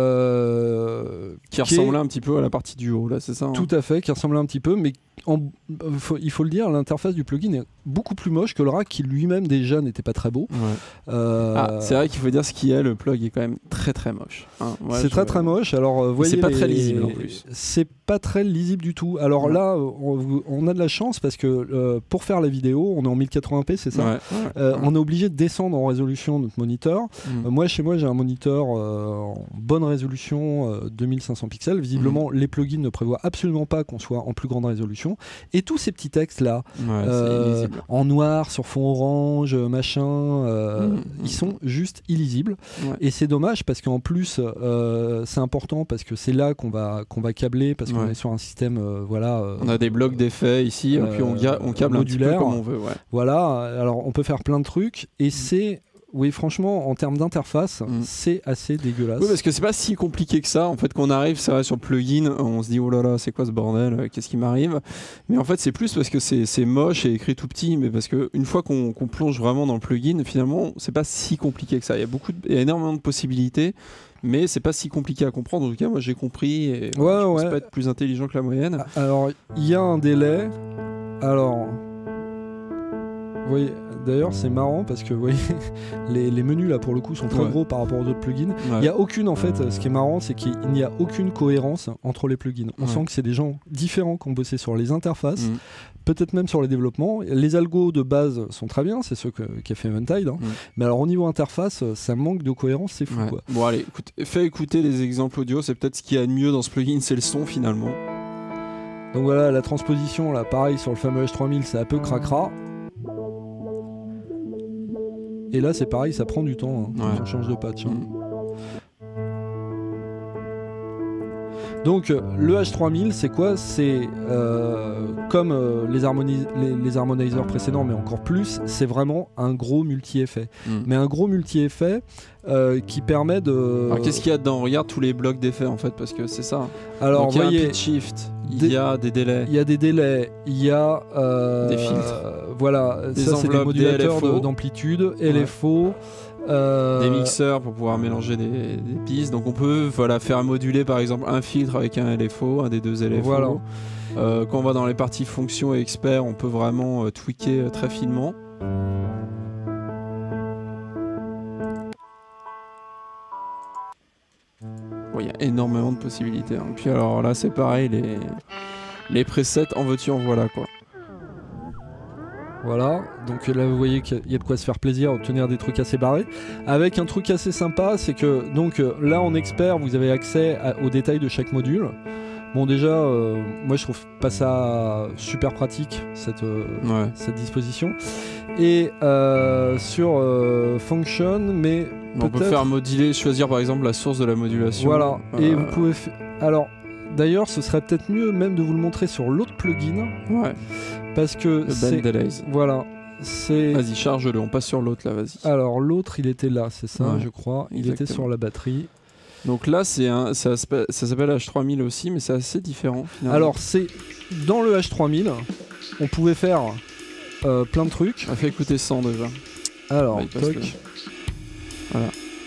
Speaker 2: euh,
Speaker 1: qui
Speaker 2: qui est-
Speaker 1: ressemblait un petit peu à la partie du haut, là, c'est ça hein
Speaker 2: Tout à fait, qui ressemble un petit peu, mais en- euh, faut- il faut le dire, l'interface du plugin est beaucoup plus moche que le rack qui lui-même déjà n'était pas très beau.
Speaker 1: Ouais.
Speaker 2: Euh,
Speaker 1: Ah, c'est vrai qu'il faut dire ce qui est, le plug est quand même très très moche. hein. Moi,
Speaker 2: c'est
Speaker 1: je-
Speaker 2: très très moche. Alors, euh, vous voyez,
Speaker 1: c'est pas
Speaker 2: les-
Speaker 1: très lisible, en plus.
Speaker 2: C'est pas très lisible du tout. Alors
Speaker 1: Ouais.
Speaker 2: là, on, on a de la chance parce que euh, pour faire la vidéo, on est en mille quatre-vingts p, c'est ça.
Speaker 1: Ouais, ouais,
Speaker 2: Euh,
Speaker 1: ouais.
Speaker 2: On est obligé de descendre en résolution notre moniteur.
Speaker 1: Mm.
Speaker 2: Euh, moi, chez moi, j'ai un moniteur euh, en bonne résolution, euh, deux mille cinq cents pixels. Visiblement,
Speaker 1: Mm.
Speaker 2: les plugins ne prévoient absolument pas qu'on soit en plus grande résolution. Et tous ces petits textes là,
Speaker 1: Ouais,
Speaker 2: euh,
Speaker 1: c'est illisible.
Speaker 2: en noir sur fond orange, machin, euh,
Speaker 1: Mm.
Speaker 2: ils sont juste illisibles.
Speaker 1: Ouais.
Speaker 2: Et c'est dommage parce qu'en plus, euh, c'est important parce que c'est là qu'on va qu'on va câbler parce qu'on
Speaker 1: Ouais.
Speaker 2: est sur un système, euh, voilà. euh,
Speaker 1: On a des blocs d'effets ici, et puis on, ga- on câble un petit peu
Speaker 2: modulaire.
Speaker 1: comme on veut. Ouais.
Speaker 2: Voilà. Alors, on peut faire plein de trucs et c'est oui, franchement, en termes d'interface,
Speaker 1: Mm.
Speaker 2: c'est assez dégueulasse.
Speaker 1: Oui, parce que c'est pas si compliqué que ça. En fait, quand on arrive, c'est vrai, sur le plugin, on se dit oh là là, c'est quoi ce bordel, euh, qu'est-ce qui m'arrive. Mais en fait, c'est plus parce que c'est c'est moche et écrit tout petit, mais parce que une fois qu'on qu'on plonge vraiment dans le plugin, finalement, c'est pas si compliqué que ça. Il y a beaucoup, de- il y a énormément de possibilités. Mais c'est pas si compliqué à comprendre. En tout cas, moi j'ai compris et
Speaker 2: Ouais,
Speaker 1: je pense
Speaker 2: ouais.
Speaker 1: pas être plus intelligent que la moyenne.
Speaker 2: Alors, il y a un délai. Alors, vous voyez, d'ailleurs, c'est marrant parce que vous voyez, les, les menus là pour le coup sont très
Speaker 1: Ouais.
Speaker 2: gros par rapport aux autres plugins.
Speaker 1: Ouais.
Speaker 2: Il y a aucune, en fait, ce qui est marrant, c'est qu'il n'y a aucune cohérence entre les plugins. On
Speaker 1: Ouais.
Speaker 2: sent que c'est des gens différents qui ont bossé sur les interfaces,
Speaker 1: Mm.
Speaker 2: peut-être même sur les développements. Les algos de base sont très bien, c'est ceux que- qu'a fait Eventide. hein.
Speaker 1: Mm.
Speaker 2: Mais alors, au niveau interface, ça manque de cohérence, c'est fou
Speaker 1: Ouais.
Speaker 2: quoi.
Speaker 1: Bon allez, écoute, fais écouter les exemples audio, c'est peut-être ce qu'il y a de mieux dans ce plugin, c'est le son finalement.
Speaker 2: Donc voilà, la transposition, là, pareil sur le fameux H trois mille, c'est un peu cracra. Et là, c'est pareil, ça prend du temps hein,
Speaker 1: Ouais.
Speaker 2: quand on change de patch. hein.
Speaker 1: Mm.
Speaker 2: Donc euh, le H trois mille, c'est quoi? C'est euh, comme euh, les, harmoni- les, les harmonizers précédents, mais encore plus, c'est vraiment un gros multi-effet.
Speaker 1: Mm.
Speaker 2: Mais un gros multi-effet euh, qui permet de...
Speaker 1: Alors qu'est-ce qu'il y a dedans? Regarde tous les blocs d'effets en fait, parce que c'est ça.
Speaker 2: Alors,
Speaker 1: Donc il y a
Speaker 2: voyez,
Speaker 1: un pitch shift, il
Speaker 2: des-
Speaker 1: y a des délais.
Speaker 2: il y a des délais, il y a euh,
Speaker 1: Des filtres.
Speaker 2: voilà,
Speaker 1: Des
Speaker 2: ça c'est des
Speaker 1: enveloppes, des
Speaker 2: modulateurs
Speaker 1: L F O.
Speaker 2: de- d'amplitude, L F O, euh,
Speaker 1: Des mixeurs pour pouvoir mélanger des, des pistes. Donc on peut voilà, faire moduler par exemple un filtre avec un L F O, un des deux L F O.
Speaker 2: Voilà.
Speaker 1: Euh, quand on va dans les parties fonctions et experts, on peut vraiment euh, tweaker euh, très finement. Bon, il y a énormément de possibilités. hein. Puis alors là c'est pareil, les, les presets en veux-tu en voilà quoi.
Speaker 2: Voilà, donc là vous voyez qu'il y a de quoi se faire plaisir, obtenir des trucs assez barrés. Avec un truc assez sympa, c'est que donc euh, là en expert vous avez accès à- aux détails de chaque module. Bon déjà, euh, moi je trouve pas ça super pratique cette, euh,
Speaker 1: Ouais.
Speaker 2: cette disposition. Et euh, sur euh, Function, mais
Speaker 1: On peut
Speaker 2: peut-être-
Speaker 1: faire moduler, choisir par exemple la source de la modulation.
Speaker 2: Voilà, et
Speaker 1: Euh,
Speaker 2: vous pouvez... fa- Alors, d'ailleurs, ce serait peut-être mieux même de vous le montrer sur l'autre plugin.
Speaker 1: Ouais.
Speaker 2: Parce que
Speaker 1: Le
Speaker 2: c'est...
Speaker 1: bend delays.
Speaker 2: Voilà. C'est...
Speaker 1: Vas-y, charge-le, on passe sur l'autre là, vas-y.
Speaker 2: Alors l'autre, il était là, c'est ça,
Speaker 1: Ouais,
Speaker 2: je crois. Il
Speaker 1: exactement.
Speaker 2: était sur la batterie.
Speaker 1: Donc là, c'est un, ça, ça s'appelle H trois mille aussi, mais c'est assez différent. Finalement.
Speaker 2: Alors, c'est dans le H trois mille, on pouvait faire euh, plein de trucs.
Speaker 1: On a fait écouter cent déjà.
Speaker 2: Alors,
Speaker 1: Ouais, il passe
Speaker 2: toc.
Speaker 1: le- Voilà.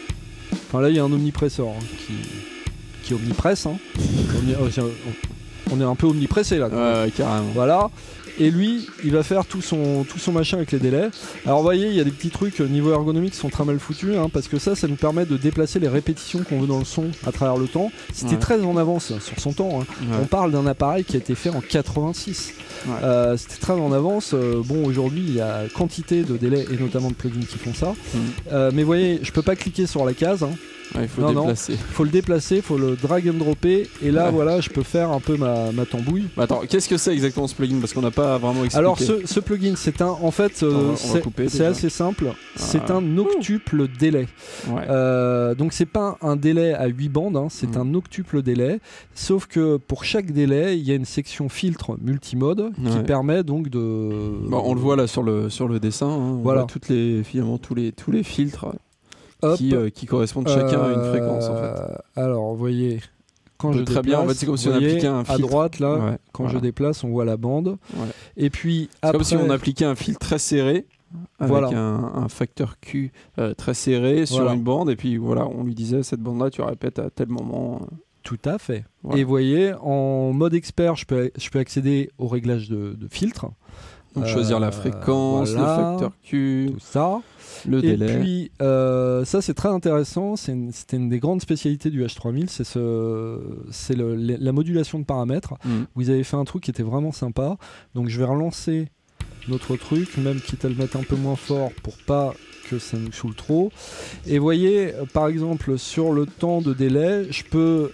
Speaker 2: Enfin là, il y a un omnipresseur hein, qui... qui omnipresse. Hein. Omni- oh, tiens, on est un peu omnipressé là.
Speaker 1: Ouais, ouais, carrément.
Speaker 2: Voilà. Et lui, il va faire tout son, tout son machin avec les délais. Alors vous voyez, il y a des petits trucs euh, niveau ergonomique qui sont très mal foutus, hein, parce que ça, ça nous permet de déplacer les répétitions qu'on veut dans le son à travers le temps. C'était
Speaker 1: Ouais.
Speaker 2: très en avance sur son temps. Hein.
Speaker 1: Ouais.
Speaker 2: On parle d'un appareil qui a été fait en quatre-vingt-six.
Speaker 1: Ouais.
Speaker 2: Euh, C'était très en avance. Euh, bon, aujourd'hui, il y a quantité de délais et notamment de plugins qui font ça.
Speaker 1: Mm.
Speaker 2: Euh, mais vous voyez, je peux pas cliquer sur la case. Hein.
Speaker 1: Ouais, il faut
Speaker 2: Non, non.
Speaker 1: déplacer.
Speaker 2: Il faut le déplacer, il faut le drag and dropper. Et là,
Speaker 1: Ouais.
Speaker 2: voilà, je peux faire un peu ma, ma tambouille.
Speaker 1: Bah, attends, qu'est-ce que c'est exactement ce plugin? Parce qu'on n'a pas vraiment expliqué.
Speaker 2: Alors ce, ce plugin, c'est un, en fait, euh,
Speaker 1: On va- on va
Speaker 2: c'est
Speaker 1: couper,
Speaker 2: c'est
Speaker 1: déjà.
Speaker 2: assez simple. C'est
Speaker 1: Ah.
Speaker 2: un octuple délai.
Speaker 1: Ouais.
Speaker 2: Euh, donc c'est pas un délai à huit bandes, hein, c'est
Speaker 1: Mm.
Speaker 2: un octuple délai. Sauf que pour chaque délai, il y a une section filtre multimode qui
Speaker 1: Ouais.
Speaker 2: permet donc de.
Speaker 1: Bon, on le voit là sur le, sur le dessin. Hein, on
Speaker 2: Voilà.
Speaker 1: voit toutes les, finalement tous les, tous les filtres
Speaker 2: Hop.
Speaker 1: qui, euh, qui correspondent chacun à une
Speaker 2: Euh,
Speaker 1: fréquence en fait.
Speaker 2: Alors, vous voyez. Quand
Speaker 1: On
Speaker 2: je
Speaker 1: peut très bien, en
Speaker 2: déplace,
Speaker 1: fait, c'est comme si
Speaker 2: vous
Speaker 1: on
Speaker 2: voyez,
Speaker 1: appliquait un
Speaker 2: à
Speaker 1: filtre.
Speaker 2: droite là,
Speaker 1: Ouais,
Speaker 2: quand
Speaker 1: voilà.
Speaker 2: je déplace, on voit la bande.
Speaker 1: Ouais.
Speaker 2: Et puis
Speaker 1: C'est
Speaker 2: après,
Speaker 1: comme si on appliquait un filtre très serré avec
Speaker 2: Voilà.
Speaker 1: un, un facteur Q euh, très serré sur
Speaker 2: Voilà.
Speaker 1: une bande et puis voilà, on lui disait cette bande là tu répètes à tel moment. euh,
Speaker 2: tout à fait.
Speaker 1: Voilà.
Speaker 2: Et vous voyez, en mode expert, je peux, je peux accéder au réglage de, de filtre.
Speaker 1: Donc
Speaker 2: Euh,
Speaker 1: choisir la fréquence,
Speaker 2: voilà.
Speaker 1: le facteur Q,
Speaker 2: Tout ça.
Speaker 1: le
Speaker 2: Et
Speaker 1: délai.
Speaker 2: puis, euh, ça c'est très intéressant, c'est une- c'était une des grandes spécialités du H trois mille, c'est ce, c'est le- le- la modulation de paramètres.
Speaker 1: Mm.
Speaker 2: Vous avez fait un truc qui était vraiment sympa, donc je vais relancer notre truc, même quitte à le mettre un peu moins fort pour pas que ça nous saoule trop. Et vous voyez, euh, par exemple, sur le temps de délai, je peux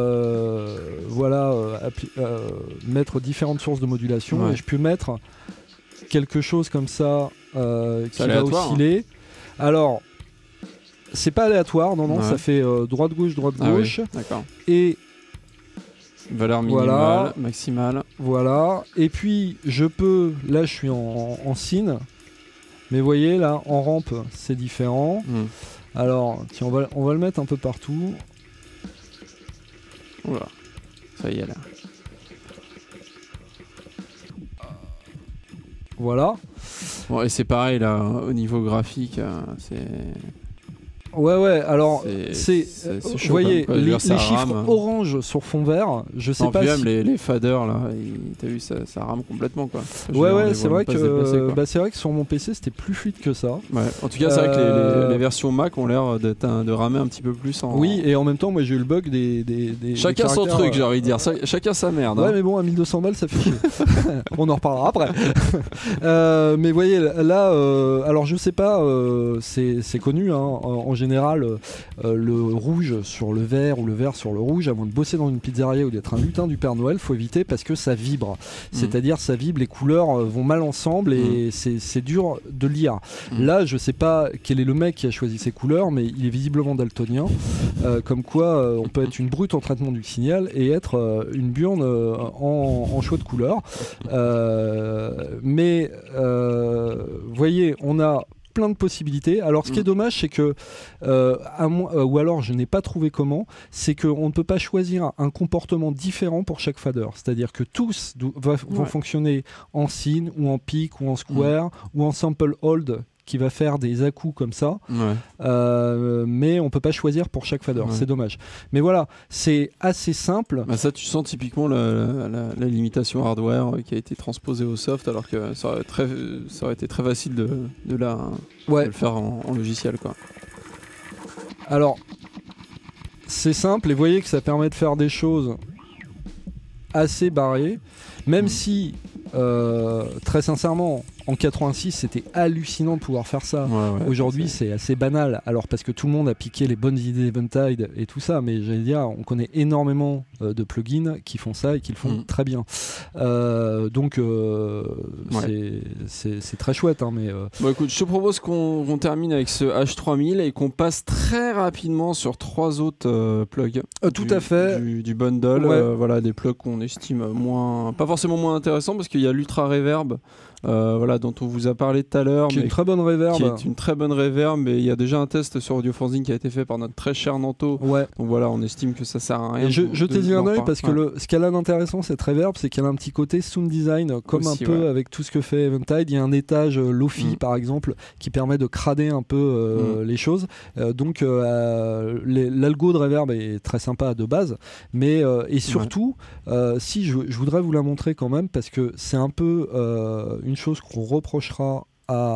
Speaker 2: euh, voilà, euh, appi- euh, mettre différentes sources de modulation,
Speaker 1: Ouais.
Speaker 2: et je peux mettre quelque chose comme ça euh, qui
Speaker 1: C'est
Speaker 2: va
Speaker 1: aléatoire,
Speaker 2: osciller. Alors, c'est pas aléatoire, non, non,
Speaker 1: Ouais.
Speaker 2: ça fait euh, droite-gauche,
Speaker 1: Ah oui,
Speaker 2: droite-gauche.
Speaker 1: d'accord.
Speaker 2: Et
Speaker 1: Valeur minimale,
Speaker 2: Voilà.
Speaker 1: maximale.
Speaker 2: voilà. Et puis, je peux, là, je suis en, en sin. Mais vous voyez, là, en rampe, c'est différent.
Speaker 1: Mm.
Speaker 2: Alors, tiens, on va, on va le mettre un peu partout.
Speaker 1: Oula. Ça y est là.
Speaker 2: Voilà.
Speaker 1: Bon, et c'est pareil là, au niveau graphique, euh, c'est.
Speaker 2: Ouais, ouais, alors,
Speaker 1: C'est-
Speaker 2: c'est.
Speaker 1: c'est-
Speaker 2: euh,
Speaker 1: c'est
Speaker 2: Vous
Speaker 1: chaud,
Speaker 2: voyez,
Speaker 1: quand même, quoi. Je veux
Speaker 2: les,
Speaker 1: dire, ça
Speaker 2: les chiffres
Speaker 1: rame.
Speaker 2: orange sur fond vert, je sais
Speaker 1: Non,
Speaker 2: pas
Speaker 1: puis même
Speaker 2: si.
Speaker 1: les, les faders là, ils- t'as vu, ça, ça rame complètement quoi. Je veux
Speaker 2: Ouais,
Speaker 1: dire, on
Speaker 2: ouais,
Speaker 1: les
Speaker 2: c'est
Speaker 1: voit
Speaker 2: vrai
Speaker 1: même pas se déplacer,
Speaker 2: que
Speaker 1: quoi.
Speaker 2: bah, c'est vrai que sur mon P C c'était plus fluide que ça.
Speaker 1: Ouais. En tout cas, c'est vrai que les,
Speaker 2: Euh,
Speaker 1: les- les versions Mac ont l'air d'être un- de ramer un petit peu plus en.
Speaker 2: Oui, et en même temps, moi j'ai eu le bug des. des, des
Speaker 1: Chacun
Speaker 2: des
Speaker 1: son
Speaker 2: caractères,
Speaker 1: truc,
Speaker 2: euh,
Speaker 1: j'ai envie de dire. Ça- chacun sa merde.
Speaker 2: Ouais,
Speaker 1: hein.
Speaker 2: mais bon, à mille deux cents balles, ça fait chier. On en reparlera après. Euh, mais voyez, là, euh, alors je sais pas, euh, c'est c'est connu, hein, en, en général, euh, le rouge sur le vert ou le vert sur le rouge, à moins de bosser dans une pizzeria ou d'être un lutin du Père Noël, faut éviter parce que ça vibre. C'est-à-dire, ça vibre, les couleurs euh, vont mal ensemble et c'est c'est dur de lire.
Speaker 1: Mm.
Speaker 2: Là, je sais pas quel est le mec qui a choisi ces couleurs, mais il est visiblement daltonien. Euh, comme quoi, euh, on peut être une brute en traitement du signal et être euh, une burne euh, en, en choix de couleur. Euh, mais, euh, vous voyez, on a plein de possibilités. Alors ce qui est
Speaker 1: Mm.
Speaker 2: dommage, c'est que, euh, à moins- euh, ou alors je n'ai pas trouvé comment, c'est qu'on ne peut pas choisir un comportement différent pour chaque fader. C'est-à-dire que tous do- va- vont
Speaker 1: Ouais.
Speaker 2: fonctionner en sin, ou en pick, ou en square, ou en sample hold, qui va faire des à-coups comme ça.
Speaker 1: Ouais.
Speaker 2: Euh, mais on peut pas choisir pour chaque fader.
Speaker 1: Ouais.
Speaker 2: C'est dommage. Mais voilà, c'est assez simple.
Speaker 1: Bah ça, tu sens typiquement la, la- la limitation hardware euh, qui a été transposée au soft, alors que ça aurait, très, ça aurait été très facile de, de, la, de
Speaker 2: Ouais.
Speaker 1: le faire en, en logiciel, quoi.
Speaker 2: Alors, c'est simple et vous voyez que ça permet de faire des choses assez barrées, même
Speaker 1: Mm.
Speaker 2: si, euh, très sincèrement, en quatre-vingt-six, c'était hallucinant de pouvoir faire ça.
Speaker 1: Ouais, ouais,
Speaker 2: Aujourd'hui,
Speaker 1: c'est
Speaker 2: c'est assez banal. Alors, parce que tout le monde a piqué les bonnes idées d'Eventide et tout ça, mais j'allais dire, on connaît énormément euh, de plugins qui font ça et qui le font
Speaker 1: Mm.
Speaker 2: très bien. Euh, donc, euh,
Speaker 1: Ouais.
Speaker 2: c'est- c'est c'est très chouette. Hein, mais, euh,
Speaker 1: Bon, écoute, je te propose qu'on qu'on termine avec ce H trois mille et qu'on passe très rapidement sur trois autres euh, plugs.
Speaker 2: Euh, tout
Speaker 1: du,
Speaker 2: à fait.
Speaker 1: Du, du bundle.
Speaker 2: Ouais.
Speaker 1: Euh, voilà, des plugs qu'on estime moins. Pas forcément moins intéressants parce qu'il y a l'Ultra Reverb, euh, voilà, dont on vous a parlé tout à l'heure.
Speaker 2: qui est
Speaker 1: mais
Speaker 2: une très bonne reverb.
Speaker 1: qui est une très bonne reverb, mais il y a déjà un test sur Audiofanzine qui a été fait par notre très cher Nanto.
Speaker 2: Ouais.
Speaker 1: Donc voilà, on estime que ça sert à rien.
Speaker 2: Et je,
Speaker 1: de-
Speaker 2: je
Speaker 1: de-
Speaker 2: t'ai dit un
Speaker 1: d'en
Speaker 2: œil
Speaker 1: par-
Speaker 2: parce que
Speaker 1: ouais.
Speaker 2: le, ce qu'elle a d'intéressant cette reverb, c'est qu'elle a un petit côté sound design, comme
Speaker 1: Aussi,
Speaker 2: un peu
Speaker 1: ouais.
Speaker 2: avec tout ce que fait Eventide. Il y a un étage euh, Lo-fi
Speaker 1: Mm.
Speaker 2: par exemple qui permet de crader un peu euh,
Speaker 1: Mm.
Speaker 2: les choses. Euh, donc euh, les- l'algo de reverb est très sympa de base, mais euh, et surtout, euh, si je, je voudrais vous la montrer quand même parce que c'est un peu euh, une chose qu'on reprochera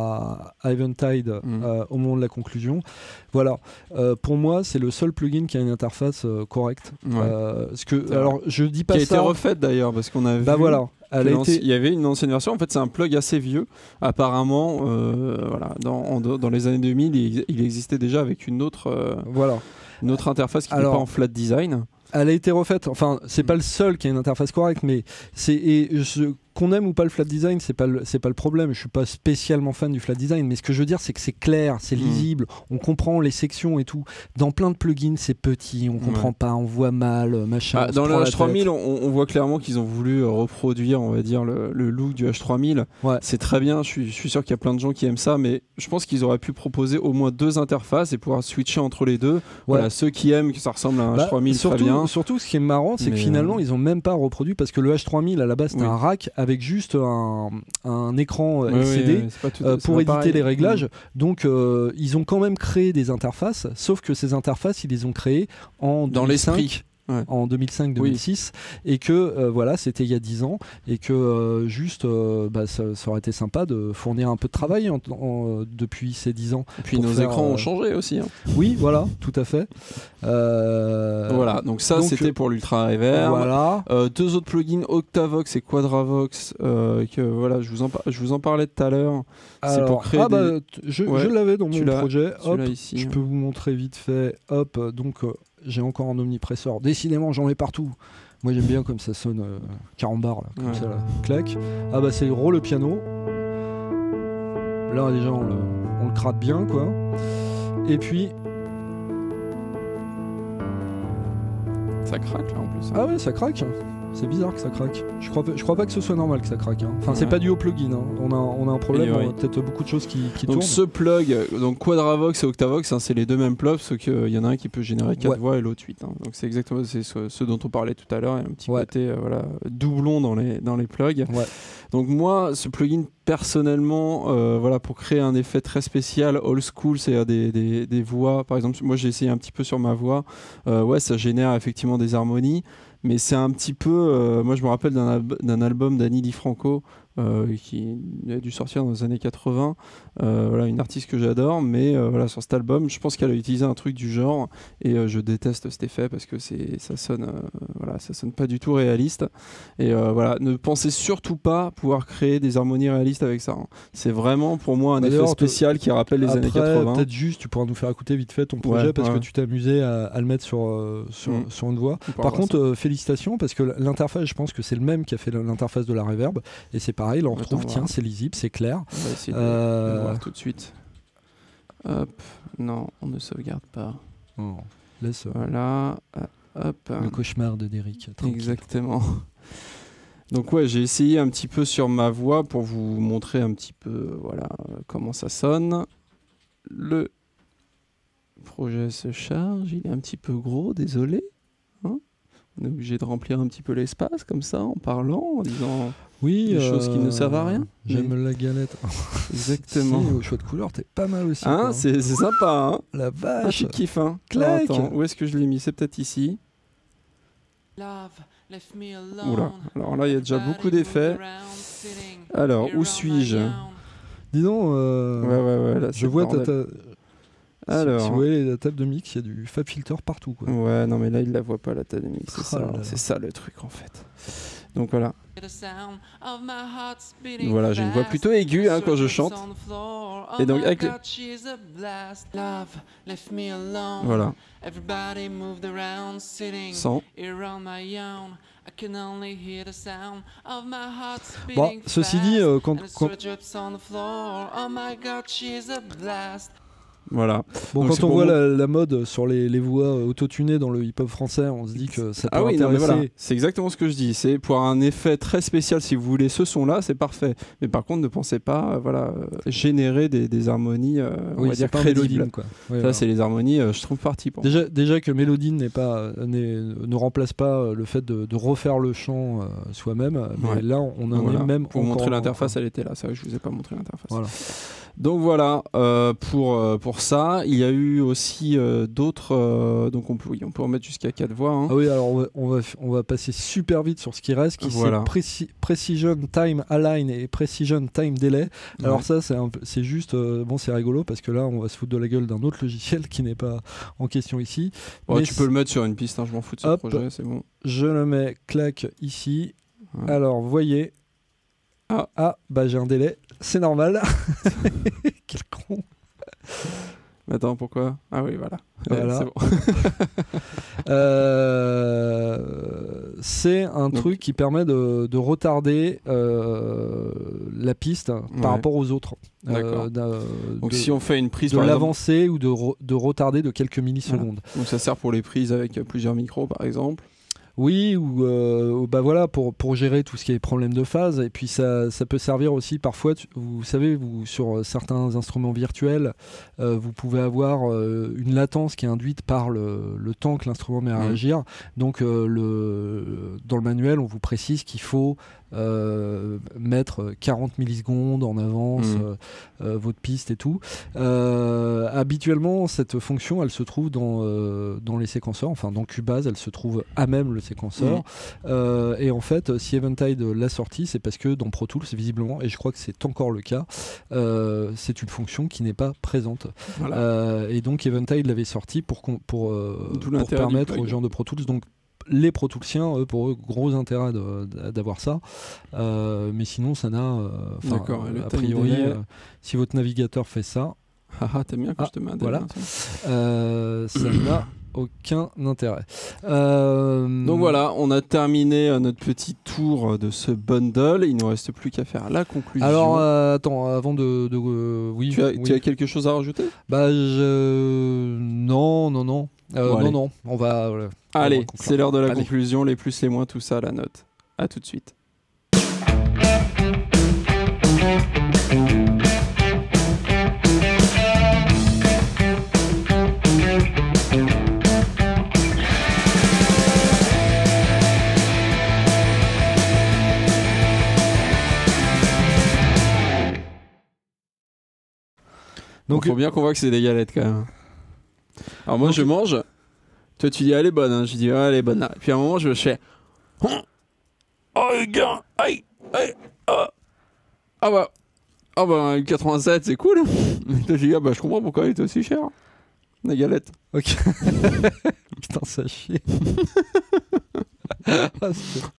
Speaker 2: à, à Eventide
Speaker 1: Mm.
Speaker 2: euh, au moment de la conclusion. Voilà, Euh, pour moi c'est le seul plugin qui a une interface euh, correcte.
Speaker 1: Ouais.
Speaker 2: Euh, parce que,
Speaker 1: C'est
Speaker 2: alors je dis
Speaker 1: Qui
Speaker 2: pas
Speaker 1: a été
Speaker 2: ça.
Speaker 1: refaite d'ailleurs, parce qu'on a
Speaker 2: Bah
Speaker 1: vu.
Speaker 2: voilà, elle a
Speaker 1: que l'anci-
Speaker 2: été.
Speaker 1: Il y avait une ancienne version. En fait, c'est un plug assez vieux. Apparemment, euh, voilà, dans, en- dans les années deux mille, il, il existait déjà avec une autre, euh,
Speaker 2: Voilà.
Speaker 1: une autre interface qui n'était
Speaker 2: Alors-
Speaker 1: pas en flat design.
Speaker 2: Elle a été refaite. Enfin, c'est
Speaker 1: Mm.
Speaker 2: pas le seul qui a une interface correcte, mais c'est et je- qu'on aime ou pas le flat design, c'est pas le, c'est pas le problème. Je suis pas spécialement fan du flat design, mais ce que je veux dire, c'est que c'est clair, c'est
Speaker 1: Mm.
Speaker 2: lisible, on comprend les sections et tout. Dans plein de plugins, c'est petit, on comprend
Speaker 1: Ouais.
Speaker 2: pas, on voit mal, machin.
Speaker 1: Ah,
Speaker 2: on se
Speaker 1: dans le
Speaker 2: prend la
Speaker 1: H trois mille,
Speaker 2: tête.
Speaker 1: on, on voit clairement qu'ils ont voulu euh, reproduire, on va dire, le, le look du H trois mille.
Speaker 2: Ouais.
Speaker 1: C'est très bien. Je suis, je suis sûr qu'il y a plein de gens qui aiment ça, mais je pense qu'ils auraient pu proposer au moins deux interfaces et pouvoir switcher entre les deux. Voilà, ceux qui aiment que ça ressemble à un
Speaker 2: Bah,
Speaker 1: H trois mille,
Speaker 2: surtout,
Speaker 1: très bien.
Speaker 2: surtout, ce qui est marrant, c'est que
Speaker 1: Mais,
Speaker 2: finalement,
Speaker 1: euh,
Speaker 2: ils ont même pas reproduit parce que le H trois mille à la base c'était
Speaker 1: Oui.
Speaker 2: un rack avec juste un, un écran euh,
Speaker 1: Ouais,
Speaker 2: L C D.
Speaker 1: ouais, ouais, c'est pas tout-
Speaker 2: Euh,
Speaker 1: c'est
Speaker 2: pour
Speaker 1: pas
Speaker 2: éditer
Speaker 1: pareil.
Speaker 2: les réglages.
Speaker 1: Mm.
Speaker 2: Donc, euh, ils ont quand même créé des interfaces, sauf que ces interfaces, ils les ont créées en
Speaker 1: Dans
Speaker 2: deux mille cinq,
Speaker 1: l'esprit. Ouais.
Speaker 2: en deux mille cinq deux mille six, et que euh, voilà, c'était il y a dix ans, et que euh, juste, euh, bah, ça, ça aurait été sympa de fournir un peu de travail en- en- depuis ces dix ans.
Speaker 1: Et puis
Speaker 2: pour
Speaker 1: nos
Speaker 2: faire,
Speaker 1: écrans
Speaker 2: euh,
Speaker 1: ont changé aussi. hein.
Speaker 2: Oui, voilà, tout à fait. Euh,
Speaker 1: Voilà, donc ça
Speaker 2: donc,
Speaker 1: c'était
Speaker 2: euh,
Speaker 1: pour l'Ultra Reverb.
Speaker 2: Voilà.
Speaker 1: Euh, deux autres plugins, Octavox et Quadravox, euh, que voilà, je vous en, par- je vous en parlais tout à l'heure. C'est
Speaker 2: Alors,
Speaker 1: pour créer
Speaker 2: ah bah,
Speaker 1: des-
Speaker 2: t- je,
Speaker 1: Ouais,
Speaker 2: je l'avais dans
Speaker 1: tu
Speaker 2: mon
Speaker 1: l'as,
Speaker 2: projet. Hop,
Speaker 1: Celui-là ici.
Speaker 2: je peux vous montrer vite fait. Hop, donc euh, j'ai encore un omnipresseur. Décidément, j'en mets partout. Moi, j'aime bien comme ça sonne euh, carambar, là, comme
Speaker 1: Ouais.
Speaker 2: ça, là. Clac. Ah bah, c'est roll le piano. Là, déjà, on le, on le gratte bien, quoi. Et puis,
Speaker 1: Ça craque là en plus. hein.
Speaker 2: ah ouais, ça craque. C'est bizarre que ça craque. Je crois, pas- je crois pas que ce soit normal que ça craque. hein. Enfin, c'est
Speaker 1: Ouais.
Speaker 2: pas dû au plugin. hein. On a, on a un problème.
Speaker 1: priori.
Speaker 2: On a peut-être beaucoup de choses qui, qui
Speaker 1: Donc
Speaker 2: tournent.
Speaker 1: ce plug, euh, donc Quadravox et Octavox, hein, c'est les deux mêmes plugs, sauf qu'il y en a un qui peut générer quatre
Speaker 2: Ouais.
Speaker 1: voix et l'autre huit. hein. Donc c'est exactement c'est ce, ce dont on parlait tout à l'heure. Il y a un petit
Speaker 2: Ouais.
Speaker 1: côté euh, voilà, doublon dans les, dans les plugs.
Speaker 2: Ouais.
Speaker 1: Donc moi, ce plugin personnellement, euh, voilà, pour créer un effet très spécial, old school, c'est-à-dire des, des, des voix. Par exemple, moi j'ai essayé un petit peu sur ma voix. Euh, ouais, ça génère effectivement des harmonies. Mais c'est un petit peu. euh, moi, je me rappelle d'un, alb- d'un album d'Annie Di Franco euh, qui a dû sortir dans les années quatre-vingts. Euh, voilà, une artiste que j'adore. Mais euh, voilà, sur cet album, je pense qu'elle a utilisé un truc du genre. Et euh, je déteste cet effet parce que c'est, ça sonne, euh, voilà, ça sonne pas du tout réaliste. Et euh, voilà, ne pensez surtout pas pouvoir créer des harmonies réalistes avec ça. hein. C'est vraiment pour moi un
Speaker 2: Bah,
Speaker 1: effet
Speaker 2: d'ailleurs, te-
Speaker 1: spécial qui rappelle les
Speaker 2: Après,
Speaker 1: années quatre-vingts.
Speaker 2: peut-être juste, tu pourras nous faire écouter vite fait ton projet
Speaker 1: Ouais,
Speaker 2: parce
Speaker 1: ouais.
Speaker 2: que tu t'es amusé à, à le mettre sur, euh, sur,
Speaker 1: Mm.
Speaker 2: sur une voix.
Speaker 1: On pourra
Speaker 2: Par
Speaker 1: voir
Speaker 2: contre,
Speaker 1: ça.
Speaker 2: euh, félicitations parce que l'interface, je pense que c'est le même qui a fait l'interface de la reverb. Et c'est pareil, là on
Speaker 1: Attends,
Speaker 2: retrouve,
Speaker 1: voilà.
Speaker 2: tiens, c'est lisible, c'est clair.
Speaker 1: On va essayer de,
Speaker 2: Euh,
Speaker 1: de le voir tout de suite. Hop, non, on ne sauvegarde pas.
Speaker 2: Oh, laisse euh,
Speaker 1: Voilà, euh, hop.
Speaker 2: le cauchemar de Derrick. tranquille.
Speaker 1: Exactement. Donc ouais, j'ai essayé un petit peu sur ma voix pour vous montrer un petit peu, euh, voilà, euh, comment ça sonne. Le projet se charge, il est un petit peu gros, désolé. Hein, on est obligé de remplir un petit peu l'espace comme ça, en parlant, en disant
Speaker 2: Oui,
Speaker 1: des choses qui ne servent à rien,
Speaker 2: J'aime
Speaker 1: mais-
Speaker 2: la galette.
Speaker 1: exactement.
Speaker 2: Si, au choix de couleur, t'es pas mal aussi.
Speaker 1: Hein,
Speaker 2: quoi.
Speaker 1: c'est c'est sympa, hein.
Speaker 2: La
Speaker 1: Ah,
Speaker 2: vache.
Speaker 1: tu kiffes, hein.
Speaker 2: Clac.
Speaker 1: Alors, attends, où est-ce que je l'ai mis? C'est peut-être ici. Oula, alors là, il y a déjà beaucoup d'effets. Alors, où suis-je?
Speaker 2: Dis donc, euh,
Speaker 1: Ouais, ouais, ouais, là, c'est
Speaker 2: je
Speaker 1: le
Speaker 2: vois ta,
Speaker 1: bordel.
Speaker 2: ta-
Speaker 1: Alors,
Speaker 2: si, si vous voyez la table de mix, il y a du Fab Filter partout. Quoi.
Speaker 1: ouais, non, mais là, il la voit pas, la table de mix. C'est
Speaker 2: Oh
Speaker 1: ça,
Speaker 2: là là.
Speaker 1: c'est ça le truc, en fait. Donc voilà. Voilà, j'ai une voix plutôt aiguë hein, quand je chante. Et donc avec les... Voilà. Sans.
Speaker 2: Bon, ceci dit, euh, quand, quand...
Speaker 1: Voilà.
Speaker 2: Bon,
Speaker 1: donc
Speaker 2: quand on voit
Speaker 1: moi...
Speaker 2: la, la mode sur les, les voix autotunées dans le hip-hop français, on se dit que ça peut
Speaker 1: ah oui,
Speaker 2: intéresser.
Speaker 1: Non, mais voilà. C'est exactement ce que je dis. C'est pour un effet très spécial, si vous voulez ce son-là, c'est parfait. Mais par contre, ne pensez pas, euh, voilà, euh, générer des, des harmonies, euh,
Speaker 2: oui,
Speaker 1: on va dire
Speaker 2: pas
Speaker 1: crédibles.
Speaker 2: Mélodine, quoi. Ouais,
Speaker 1: ça,
Speaker 2: voilà.
Speaker 1: c'est les harmonies, euh, je trouve partie pour.
Speaker 2: Déjà, déjà que Mélodine n'est pas, n'est, ne remplace pas le fait de, de refaire le chant euh, soi-même. Mais
Speaker 1: ouais.
Speaker 2: là, on en
Speaker 1: voilà.
Speaker 2: est même.
Speaker 1: Pour
Speaker 2: encore,
Speaker 1: montrer l'interface,
Speaker 2: encore.
Speaker 1: elle était là. Ça, je vous ai pas montré l'interface.
Speaker 2: Voilà.
Speaker 1: Donc voilà, euh, pour, euh, pour ça, il y a eu aussi euh, d'autres... Euh, donc on peut, oui, on peut en mettre jusqu'à quatre voix. Hein.
Speaker 2: Ah oui, alors on va, on, va, on va passer super vite sur ce qui reste, qui
Speaker 1: voilà.
Speaker 2: c'est Preci- Precision Time Align et Precision Time Delay. Alors ouais. ça, c'est, un, c'est juste... Euh, bon, c'est rigolo parce que là, on va se foutre de la gueule d'un autre logiciel qui n'est pas en question ici.
Speaker 1: Bon, tu peux le mettre sur une piste, hein, je m'en fous de ce
Speaker 2: hop,
Speaker 1: projet, c'est bon.
Speaker 2: Je le mets, clac, ici. Ouais. Alors, vous voyez...
Speaker 1: Ah.
Speaker 2: ah, bah j'ai un délai, c'est normal. Quel con.
Speaker 1: Attends, pourquoi? Ah oui, voilà.
Speaker 2: voilà.
Speaker 1: C'est bon.
Speaker 2: euh, c'est un Donc. truc qui permet de, de retarder euh, la piste ouais. par rapport aux autres.
Speaker 1: D'accord.
Speaker 2: Euh,
Speaker 1: Donc
Speaker 2: de,
Speaker 1: si on fait une prise...
Speaker 2: De l'avancer ou de, re, de retarder de quelques millisecondes.
Speaker 1: Voilà. Donc ça sert pour les prises avec plusieurs micros, par exemple.
Speaker 2: Oui, ou euh, bah voilà, pour, pour gérer tout ce qui est problème de phase. Et puis ça, ça peut servir aussi parfois, tu, vous savez, vous, sur certains instruments virtuels, euh, vous pouvez avoir euh, une latence qui est induite par le, le temps que l'instrument met à mmh. réagir. Donc euh, le, dans le manuel, on vous précise qu'il faut euh, mettre quarante millisecondes en avance mmh. euh, euh, votre piste et tout. Euh, habituellement, cette fonction, elle se trouve dans, euh, dans les séquenceurs, enfin dans Cubase, elle se trouve à même le séquenceur. Mmh. Euh, et en fait, si Eventide l'a sorti, c'est parce que dans Pro Tools, visiblement, et je crois que c'est encore le cas, euh, c'est une fonction qui n'est pas présente. Voilà. Euh, et donc Eventide l'avait sorti pour, pour, euh, pour permettre aux gens de Pro Tools. Donc les Pro Toolsiens, eux, pour eux, gros intérêt de, de, d'avoir ça. Euh, mais sinon, ça n'a... Euh, a priori, euh, si votre navigateur fait ça...
Speaker 1: Ah, t'aimes bien quand ah, je te mets un
Speaker 2: voilà. euh, ça n'a aucun intérêt. Euh...
Speaker 1: Donc voilà, on a terminé notre petit tour de ce bundle. Il ne nous reste plus qu'à faire la conclusion.
Speaker 2: Alors, euh, attends, avant de... de euh, oui,
Speaker 1: tu, as,
Speaker 2: oui.
Speaker 1: tu as quelque chose à rajouter?
Speaker 2: Bah, je... Non, non, non. Euh, bon, non, non, on va... Voilà.
Speaker 1: Allez, c'est l'heure de la
Speaker 2: allez.
Speaker 1: conclusion, les plus, les moins, tout ça, la note. À tout de suite. Donc, il faut bien qu'on voit que c'est des galettes quand même. Alors moi, donc, je mange. Toi, tu dis, elle est bonne. Hein. Je dis, ah, elle est bonne. Là. Puis à un moment, je fais. Oh, les gars. Aïe. Aïe. Ah, ah bah. Ah bah, quatre-vingt-sept, c'est cool. Et toi, je dis, ah bah, je comprends pourquoi elle était aussi chère. La galette.
Speaker 2: Ok. Putain, ça chie.